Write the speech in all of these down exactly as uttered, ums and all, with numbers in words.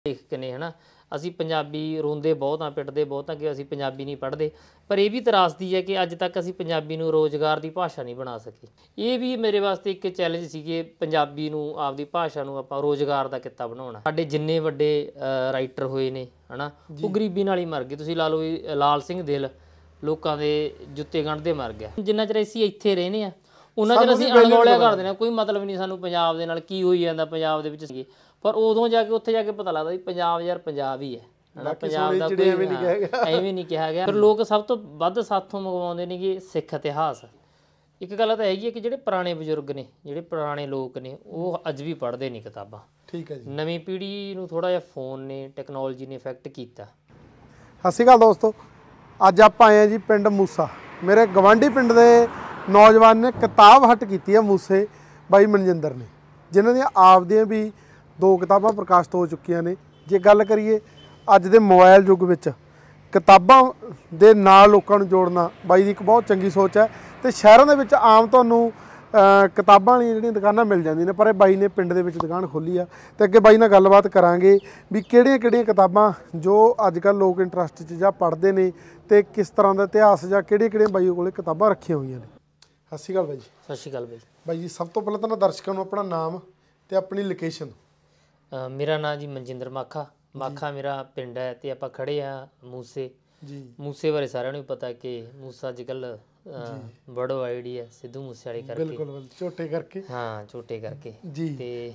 ਲੇਖਕ ਨੇ ਹਨਾ ਅਸੀਂ ਪੰਜਾਬੀ ਰੋਂਦੇ ਬਹੁਤ ਆ ਪਿੱਟਦੇ ਬਹੁਤ ਆ ਕਿ ਅਸੀਂ ਪੰਜਾਬੀ ਨਹੀਂ ਪੜ੍ਹਦੇ ਪਰ ਇਹ ਵੀ ਤਰਾਸਦੀ ਹੈ ਕਿ ਅੱਜ ਤੱਕ ਅਸੀਂ ਪੰਜਾਬੀ ਨੂੰ ਰੋਜ਼ਗਾਰ ਦੀ ਭਾਸ਼ਾ ਨਹੀਂ ਬਣਾ ਸਕੇ। ਇਹ ਵੀ ਮੇਰੇ ਵਾਸਤੇ ਇੱਕ ਚੈਲੰਜ ਸੀ ਕਿ ਪੰਜਾਬੀ ਨੂੰ ਆਪਦੀ ਭਾਸ਼ਾ ਨੂੰ ਆਪਾਂ ਰੋਜ਼ਗਾਰ ਦਾ ਕਿੱਤਾ ਬਣਾਉਣਾ। ਸਾਡੇ ਜਿੰਨੇ ਵੱਡੇ ਰਾਈਟਰ ਹੋਏ ਨੇ ਹਨਾ ਉਹ ਗਰੀਬੀ ਨਾਲ ਹੀ ਮਰ ਗਏ। ਤੁਸੀਂ ਲਾ ਲਓ ਵੀ ਲਾਲ ਸਿੰਘ ਦਿਲ ਲੋਕਾਂ ਦੇ ਜੁੱਤੇ ਗੰਢਦੇ ਮਰ ਗਿਆ। ਜਿੰਨਾ ਚਿਰ ਅਸੀਂ ਇੱਥੇ ਰਹਿੰਦੇ ਆ ਉਹਨਾਂ ਚਿਰ ਅਸੀਂ ਅਣਗੌਲਿਆ ਕਰ ਦੇਣਾ, ਕੋਈ ਮਤਲਬ ਨਹੀਂ ਸਾਨੂੰ ਪੰਜਾਬ ਦੇ ਨਾਲ ਕੀ ਹੋਈ ਜਾਂਦਾ ਪੰਜਾਬ ਦੇ ਵਿੱਚ ਸੀਗੇ। ਪਰ ਉਦੋਂ ਜਾ ਕੇ ਉੱਥੇ ਜਾ ਕੇ ਪਤਾ ਲੱਗਦਾ ਵੀ ਪੰਜਾਬ ਯਾਰ ਪੰਜਾਬ ਹੀ ਹੈ ਹਨਾ, ਪੰਜਾਬ ਦਾ ਕੋਈ ਐਵੇਂ ਨਹੀਂ ਕਿਹਾ ਗਿਆ। ਫਿਰ ਲੋਕ ਸਭ ਤੋਂ ਵੱਧ ਸਾਥੋਂ ਮੰਗਵਾਉਂਦੇ ਨੇ ਕਿ ਸਿੱਖ ਇਤਿਹਾਸ। ਇੱਕ ਗੱਲ ਤਾਂ ਹੈਗੀ ਹੈ ਕਿ ਜਿਹੜੇ ਪੁਰਾਣੇ ਬਜ਼ੁਰਗ ਨੇ ਜਿਹੜੇ ਪੁਰਾਣੇ ਲੋਕ ਨੇ ਉਹ ਅੱਜ ਵੀ ਪੜ੍ਹਦੇ ਨਹੀਂ ਕਿਤਾਬਾਂ। ਠੀਕ ਹੈ ਜੀ। ਨਵੀਂ ਪੀੜ੍ਹੀ ਨੂੰ ਥੋੜ੍ਹਾ ਜਿਹਾ ਫੋਨ ਨੇ ਟੈਕਨੋਲੋਜੀ ਨੇ ਇਫੈਕਟ ਕੀਤਾ। ਸਤਿ ਸ਼੍ਰੀ ਅਕਾਲ ਦੋਸਤੋ, ਅੱਜ ਆਪਾਂ ਆਏ ਹਾਂ ਜੀ ਪਿੰਡ ਮੂਸਾ। ਮੇਰੇ ਗਵਾਂਢੀ ਪਿੰਡ ਦੇ ਨੌਜਵਾਨ ਨੇ ਕਿਤਾਬ ਹੱਟ ਕੀਤੀ ਹੈ ਮੂਸੇ ਬਾਈ ਮਨਜਿੰਦਰ ਨੇ, ਜਿਨ੍ਹਾਂ ਦੀਆਂ ਆਪਦੀਆਂ ਵੀ ਦੋ ਕਿਤਾਬਾਂ ਪ੍ਰਕਾਸ਼ਿਤ ਹੋ ਚੁੱਕੀਆਂ ਨੇ। ਜੇ ਗੱਲ ਕਰੀਏ ਅੱਜ ਦੇ ਮੋਬਾਈਲ ਯੁੱਗ ਵਿੱਚ ਕਿਤਾਬਾਂ ਦੇ ਨਾਲ ਲੋਕਾਂ ਨੂੰ ਜੋੜਨਾ ਬਾਈ ਦੀ ਇੱਕ ਬਹੁਤ ਚੰਗੀ ਸੋਚ ਹੈ। ਤੇ ਸ਼ਹਿਰਾਂ ਦੇ ਵਿੱਚ ਆਮ ਤੁਹਾਨੂੰ ਕਿਤਾਬਾਂ ਵਾਲੀਆਂ ਜਿਹੜੀਆਂ ਦੁਕਾਨਾਂ ਮਿਲ ਜਾਂਦੀਆਂ ਨੇ, ਪਰ ਇਹ ਬਾਈ ਨੇ ਪਿੰਡ ਦੇ ਵਿੱਚ ਦੁਕਾਨ ਖੋਲ੍ਹੀ ਆ। ਤੇ ਅੱਗੇ ਬਾਈ ਨਾਲ ਗੱਲਬਾਤ ਕਰਾਂਗੇ ਵੀ ਕਿਹੜੀਆਂ ਕਿਹੜੀਆਂ ਕਿਤਾਬਾਂ ਜੋ ਅੱਜ ਕੱਲ੍ਹ ਲੋਕ ਇੰਟਰਸਟ 'ਚ ਜਾਂ ਪੜ੍ਹਦੇ ਨੇ ਤੇ ਕਿਸ ਤਰ੍ਹਾਂ ਦਾ ਇਤਿਹਾਸ ਜਾਂ ਕਿਹੜੀਆਂ ਕਿਹੜੀਆਂ ਬਾਈ ਕੋਲ ਕਿਤਾਬਾਂ ਰੱਖੀਆਂ ਹੋਈਆਂ ਨੇ। ਸਤਿ ਸ਼੍ਰੀ ਅਕਾਲ ਬਾਈ ਜੀ। ਸਤਿ ਸ਼੍ਰੀ ਅਕਾਲ ਬਾਈ। ਬਾਈ ਜੀ ਸਭ ਤੋਂ ਪਹਿਲਾਂ ਤਾਂ ਦਰਸ਼ਕਾਂ ਨੂੰ ਆਪਣਾ ਨਾਮ ਤੇ ਆਪਣੀ ਲੋਕੇਸ਼ਨ। ਮੇਰਾ ਨਾਮ ਜੀ ਮਨਜਿੰਦਰ ਮਾਖਾ ਮਾਖਾ ਮੇਰਾ ਪਿੰਡ ਹੈ ਤੇ ਆਪਾਂ ਖੜੇ ਆ ਮੂਸੇ ਜੀ। ਮੂਸੇ ਬਾਰੇ ਸਾਰਿਆਂ ਨੂੰ ਪਤਾ ਕਿ ਮੂਸਾ ਅੱਜ ਕੱਲ੍ਹ ਬੜੋ ਆਈਡੀ ਹੈ ਸਿੱਧੂ ਮੂਸੇ ਵਾਲੇ ਕਰਕੇ। ਬਿਲਕੁਲ ਝੋਟੇ ਕਰਕੇ। ਹਾਂ ਝੋਟੇ ਕਰਕੇ ਜੀ। ਤੇ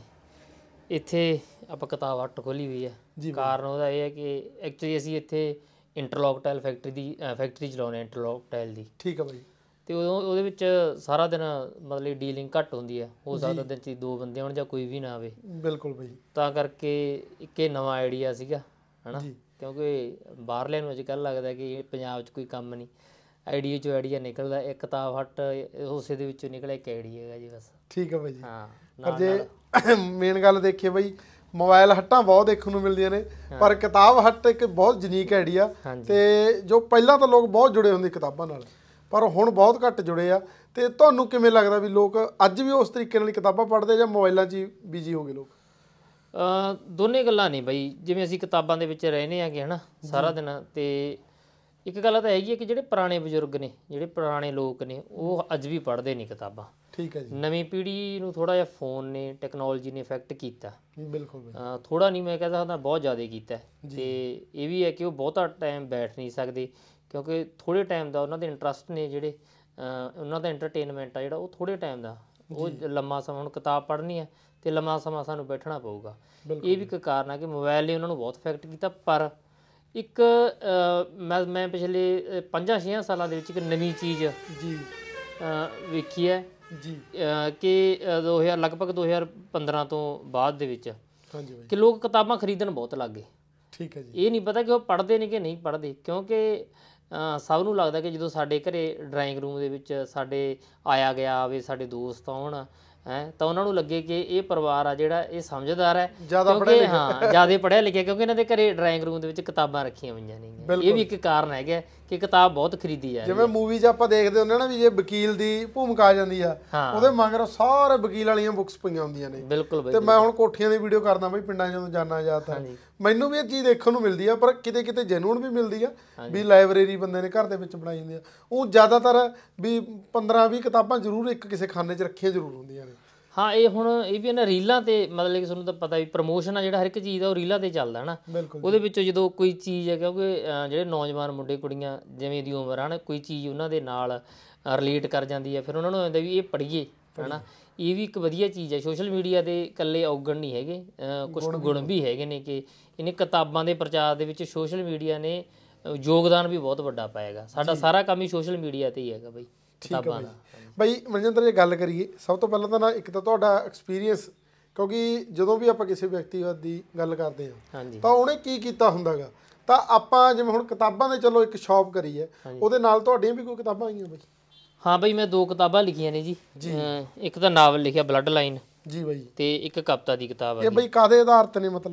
ਇੱਥੇ ਆਪਾਂ ਕਿਤਾਬ ਹੱਟ ਖੋਲ੍ਹੀ ਹੋਈ ਹੈ। ਕਾਰਨ ਉਹਦਾ ਇਹ ਹੈ ਕਿ ਐਕਚੁਅਲੀ ਅਸੀਂ ਇੱਥੇ ਇੰਟਰਲੋਕ ਟਾਇਲ ਫੈਕਟਰੀ ਦੀ ਫੈਕਟਰੀ ਚਲਾਉਂਦੇ ਹਾਂ ਇੰਟਰਲੋਕ ਟਾਇਲ ਦੀ। ਠੀਕ ਹੈ ਬਾਈ। ਤੇ ਉਦੋਂ ਉਹਦੇ ਵਿੱਚ ਸਾਰਾ ਦਿਨ ਮਤਲਬ ਡੀਲਿੰਗ ਘੱਟ ਹੁੰਦੀ ਹੈ। ਹੋ ਸਕਦਾ ਦਿਨ 'ਚ ਦੋ ਬੰਦੇ ਹੋਣ ਜਾਂ ਕੋਈ ਵੀ ਨਾ ਆਵੇ। ਬਿਲਕੁਲ ਬਾਈ। ਤਾਂ ਕਰਕੇ ਇੱਕ ਇਹ ਨਵਾਂ ਆਈਡੀਆ ਸੀਗਾ ਹੈ ਨਾ, ਕਿਉਂਕਿ ਬਾਹਰਲਿਆਂ ਨੂੰ ਅੱਜ ਕੱਲ੍ਹ ਲੱਗਦਾ ਕਿ ਪੰਜਾਬ 'ਚ ਕੋਈ ਕੰਮ ਨਹੀਂ। ਆਈਡੀਆ 'ਚੋਂ ਆਈਡੀਆ ਨਿਕਲਦਾ। ਇੱਕ ਕਿਤਾਬ ਹੱਟ ਉਸੇ ਦੇ ਵਿੱਚੋਂ ਨਿਕਲਿਆ ਇੱਕ ਆਈਡੀਆ ਹੈਗਾ ਜੀ ਬਸ। ਠੀਕ ਹੈ ਬਾਈ ਜੀ। ਹਾਂ ਪਰ ਜੇ ਮੇਨ ਗੱਲ ਦੇਖੀਏ ਬਾਈ ਮੋਬਾਈਲ ਹੱਟਾਂ ਬਹੁਤ ਦੇਖਣ ਨੂੰ ਮਿਲਦੀਆਂ ਨੇ, ਪਰ ਕਿਤਾਬ ਹੱਟ ਇੱਕ ਬਹੁਤ ਯੂਨੀਕ ਆਈਡੀਆ। ਤੇ ਜੋ ਪਹਿਲਾਂ ਤਾਂ ਲੋਕ ਬਹੁਤ ਜੁੜੇ ਹੁੰਦੇ ਕਿਤਾਬਾਂ ਨਾਲ, ਪਰ ਹੁਣ ਬਹੁਤ ਘੱਟ ਜੁੜੇ ਆ। ਤੇ ਤੁਹਾਨੂੰ ਕਿਵੇਂ ਲੱਗਦਾ ਵੀ ਲੋਕ ਅੱਜ ਵੀ ਉਸ ਤਰੀਕੇ ਨਾਲ ਕਿਤਾਬਾਂ ਪੜ੍ਹਦੇ ਜਾਂ ਮੋਬਾਈਲਾਂ 'ਚ ਹੀ ਬਿਜੀ ਹੋ ਗਏ ਲੋਕ? ਦੋਨੇ ਗੱਲਾਂ ਨੇ ਬਾਈ। ਜਿਵੇਂ ਅਸੀਂ ਕਿਤਾਬਾਂ ਦੇ ਵਿੱਚ ਰਹਿੰਦੇ ਹੈਗੇ ਹੈ ਨਾ ਸਾਰਾ ਦਿਨ, ਤੇ ਇੱਕ ਗੱਲ ਤਾਂ ਹੈਗੀ ਹੈ ਕਿ ਜਿਹੜੇ ਪੁਰਾਣੇ ਬਜ਼ੁਰਗ ਨੇ ਜਿਹੜੇ ਪੁਰਾਣੇ ਲੋਕ ਨੇ ਉਹ ਅੱਜ ਵੀ ਪੜ੍ਹਦੇ ਨਹੀਂ ਕਿਤਾਬਾਂ। ਠੀਕ ਹੈ ਜੀ। ਨਵੀਂ ਪੀੜ੍ਹੀ ਨੂੰ ਥੋੜ੍ਹਾ ਜਿਹਾ ਫੋਨ ਨੇ ਟੈਕਨੋਲੋਜੀ ਨੇ ਇਫੈਕਟ ਕੀਤਾ। ਬਿਲਕੁਲ। ਥੋੜ੍ਹਾ ਨਹੀਂ ਮੈਂ ਕਹਿ ਸਕਦਾ ਬਹੁਤ ਜ਼ਿਆਦਾ ਕੀਤਾ। ਤੇ ਇਹ ਵੀ ਹੈ ਕਿ ਉਹ ਬਹੁਤਾ ਟਾਈਮ ਬੈਠ ਨਹੀਂ ਸਕਦੇ ਕਿਉਂਕਿ ਥੋੜ੍ਹੇ ਟਾਈਮ ਦਾ ਉਹਨਾਂ ਦੇ ਇੰਟਰਸਟ ਨੇ ਜਿਹੜੇ ਉਹਨਾਂ ਦਾ ਐਂਟਰਟੇਨਮੈਂਟ ਆ ਜਿਹੜਾ ਉਹ ਥੋੜ੍ਹੇ ਟਾਈਮ ਦਾ। ਉਹ ਲੰਮਾ ਸਮਾਂ ਹੁਣ ਕਿਤਾਬ ਪੜ੍ਹਨੀ ਹੈ ਅਤੇ ਲੰਮਾ ਸਮਾਂ ਸਾਨੂੰ ਬੈਠਣਾ ਪਊਗਾ। ਇਹ ਵੀ ਇੱਕ ਕਾਰਨ ਆ ਕਿ ਮੋਬਾਇਲ ਨੇ ਉਹਨਾਂ ਨੂੰ ਬਹੁਤ ਇਫੈਕਟ ਕੀਤਾ। ਪਰ ਇੱਕ ਮੈਂ ਮੈਂ ਪਿਛਲੇ ਪੰਜਾਂ ਛੇਆਂ ਸਾਲਾਂ ਦੇ ਵਿੱਚ ਇੱਕ ਨਵੀਂ ਚੀਜ਼ ਜੀ ਵੇਖੀ ਹੈ ਜੀ ਕਿ ਦੋ ਹਜ਼ਾਰ ਲਗਭਗ ਦੋ ਹਜ਼ਾਰ ਪੰਦਰਾਂ ਤੋਂ ਬਾਅਦ ਦੇ ਵਿੱਚ ਕਿ ਲੋਕ ਕਿਤਾਬਾਂ ਖਰੀਦਣ ਬਹੁਤ ਲੱਗ ਗਏ। ਠੀਕ ਹੈ ਜੀ। ਇਹ ਨਹੀਂ ਪਤਾ ਕਿ ਉਹ ਪੜ੍ਹਦੇ ਨੇ ਕਿ ਨਹੀਂ ਪੜ੍ਹਦੇ, ਕਿਉਂਕਿ ਸਭ ਨੂੰ ਲੱਗਦਾ ਕਿ ਜਦੋਂ ਸਾਡੇ ਘਰ ਡਰਾਇੰਗ ਰੂਮ ਦੇ ਵਿੱਚ ਸਾਡੇ ਆਇਆ ਗਿਆ ਆਵੇ ਸਾਡੇ ਦੋਸਤ ਆਉਣ ਹੈ ਤਾਂ ਉਹਨਾਂ ਨੂੰ ਲੱਗੇ ਕਿ ਇਹ ਪਰਿਵਾਰ ਆ ਜਿਹੜਾ ਇਹ ਸਮਝਦਾਰ ਹੈ ਕਿਉਂਕਿ ਹਾਂ ਜ਼ਿਆਦਾ ਪੜ੍ਹਿਆ ਲਿਖਿਆ, ਕਿਉਂਕਿ ਇਹਨਾਂ ਦੇ ਘਰੇ ਡਰਾਇੰਗ ਰੂਮ ਦੇ ਵਿੱਚ ਕਿਤਾਬਾਂ ਰੱਖੀਆਂ ਹੋਈਆਂ ਨੇ। ਇਹ ਵੀ ਇੱਕ ਕਾਰਨ ਹੈਗਾ ਕਿ ਕਿਤਾਬ ਬਹੁਤ ਖਰੀਦੀ ਜਾ ਰਹੀ ਹੈ। ਜਿਵੇਂ ਮੂਵੀ 'ਚ ਆਪਾਂ ਦੇਖਦੇ ਹੁੰਦੇ ਨਾ ਵੀ ਜੇ ਵਕੀਲ ਦੀ ਭੂਮਿਕਾ ਆ ਜਾਂਦੀ ਆ ਉਹਦੇ ਮਗਰ ਸਾਰੇ ਵਕੀਲ ਵਾਲੀਆਂ ਬੁੱਕਸ ਪਈਆਂ ਹੁੰਦੀਆਂ ਨੇ। ਬਿਲਕੁਲ ਬਾਈ। ਤੇ ਮੈਂ ਹੁਣ ਕੋਠੀਆਂ ਦੀ ਵੀਡੀਓ ਕਰਦਾ ਬਈ ਪਿੰਡਾਂ 'ਚ ਜਦੋਂ ਜਾਣਾ ਜ਼ਿਆਦਾਤਰ ਮੈਨੂੰ ਵੀ ਇਹ ਚੀਜ਼ ਦੇਖਣ ਨੂੰ ਮਿਲਦੀ ਆ, ਪਰ ਕਿਤੇ ਕਿਤੇ ਜੈਨੂਅਨ ਵੀ ਮਿਲਦੀ ਆ ਵੀ ਲਾਇਬ੍ਰੇਰੀ ਬੰਦੇ ਨੇ ਘਰ ਦੇ ਵਿੱਚ ਬਣਾਈ ਹੁੰਦੀ ਆ। ਉਹ ਜ਼ਿਆਦਾਤਰ ਵੀ ਪੰਦਰਾਂ ਵੀਹ ਕਿਤਾਬਾਂ ਜ਼ਰੂਰ ਇੱਕ ਕਿਸੇ ਖਾਨੇ 'ਚ ਰੱਖੀਆਂ ਜ਼ਰੂਰ ਹੁੰਦੀਆਂ ਨੇ। ਹਾਂ ਇਹ ਹੁਣ ਇਹ ਵੀ ਇਹਨਾਂ ਰੀਲਾਂ 'ਤੇ ਮਤਲਬ ਕਿ ਤੁਹਾਨੂੰ ਤਾਂ ਪਤਾ ਵੀ ਪ੍ਰਮੋਸ਼ਨ ਆ ਜਿਹੜਾ ਹਰ ਇੱਕ ਚੀਜ਼ ਦਾ ਉਹ ਰੀਲਾਂ 'ਤੇ ਚੱਲਦਾ ਹੈ ਨਾ। ਉਹਦੇ ਵਿੱਚੋਂ ਜਦੋਂ ਕੋਈ ਚੀਜ਼ ਹੈ ਕਿਉਂਕਿ ਜਿਹੜੇ ਨੌਜਵਾਨ ਮੁੰਡੇ ਕੁੜੀਆਂ ਜਿਵੇਂ ਦੀ ਉਮਰ ਹੈ ਨਾ ਕੋਈ ਚੀਜ਼ ਉਹਨਾਂ ਦੇ ਨਾਲ ਰਿਲੇਟ ਕਰ ਜਾਂਦੀ ਹੈ, ਫਿਰ ਉਹਨਾਂ ਨੂੰ ਆਉਂਦਾ ਵੀ ਇਹ ਪੜ੍ਹੀਏ ਹੈ ਨਾ। ਇਹ ਵੀ ਇੱਕ ਵਧੀਆ ਚੀਜ਼ ਹੈ। ਸੋਸ਼ਲ ਮੀਡੀਆ ਦੇ ਇਕੱਲੇ ਔਗਣ ਨਹੀਂ ਹੈਗੇ, ਕੁਛ ਗੁਣ ਵੀ ਹੈਗੇ ਨੇ ਕਿ ਇਹਨੇ ਕਿਤਾਬਾਂ ਦੇ ਪ੍ਰਚਾਰ ਦੇ ਵਿੱਚ ਸੋਸ਼ਲ ਮੀਡੀਆ ਨੇ ਯੋਗਦਾਨ ਵੀ ਬਹੁਤ ਵੱਡਾ ਪਾਏਗਾ। ਸਾਡਾ ਸਾਰਾ ਕੰਮ ਹੀ ਸੋਸ਼ਲ ਮੀਡੀਆ 'ਤੇ ਹੀ ਹੈਗਾ ਬਈ ਕਿਤਾਬਾਂ ਦਾ। ਬਾਈ ਮਨਜਿੰਦਰ ਜੇ ਗੱਲ ਕਰੀਏ ਸਭ ਤੋਂ ਪਹਿਲਾਂ ਤਾਂ ਨਾ ਇੱਕ ਤਾਂ ਤੁਹਾਡਾ ਐਕਸਪੀਰੀਅੰਸ, ਕਿਉਂਕਿ ਜਦੋਂ ਵੀ ਆਪਾਂ ਕਿਸੇ ਵਿਅਕਤੀਗਤ ਦੀ ਗੱਲ ਕਰਦੇ ਹਾਂ ਤਾਂ ਉਹਨੇ ਕੀ ਕੀਤਾ ਹੁੰਦਾ ਗਾ, ਤਾਂ ਆਪਾਂ ਜਿਵੇਂ ਹੁਣ ਕਿਤਾਬਾਂ ਦੇ ਚਲੋ ਇੱਕ ਸ਼ੌਪ ਕਰੀ ਹੈ ਉਹਦੇ ਨਾਲ ਤੁਹਾਡੀਆਂ ਵੀ ਕੋਈ ਕਿਤਾਬਾਂ ਆਈਆਂ ਬਾਈ? ਹਾਂ ਬਾਈ ਮੈਂ ਦੋ ਕਿਤਾਬਾਂ ਲਿਖੀਆਂ ਨੇ ਜੀ। ਇੱਕ ਤਾਂ ਨਾਵਲ ਲਿਖਿਆ ਬਲੱਡ ਲਾਈਨ ਜੀ ਬਾਈ, ਤੇ ਇੱਕ ਕਵਿਤਾ ਦੀ ਕਿਤਾਬ ਹੈ। ਇਹ ਬਾਈ ਕਾਹਦੇ ਆਧਾਰ ਤੇ ਨੇ ਮਤਲਬ?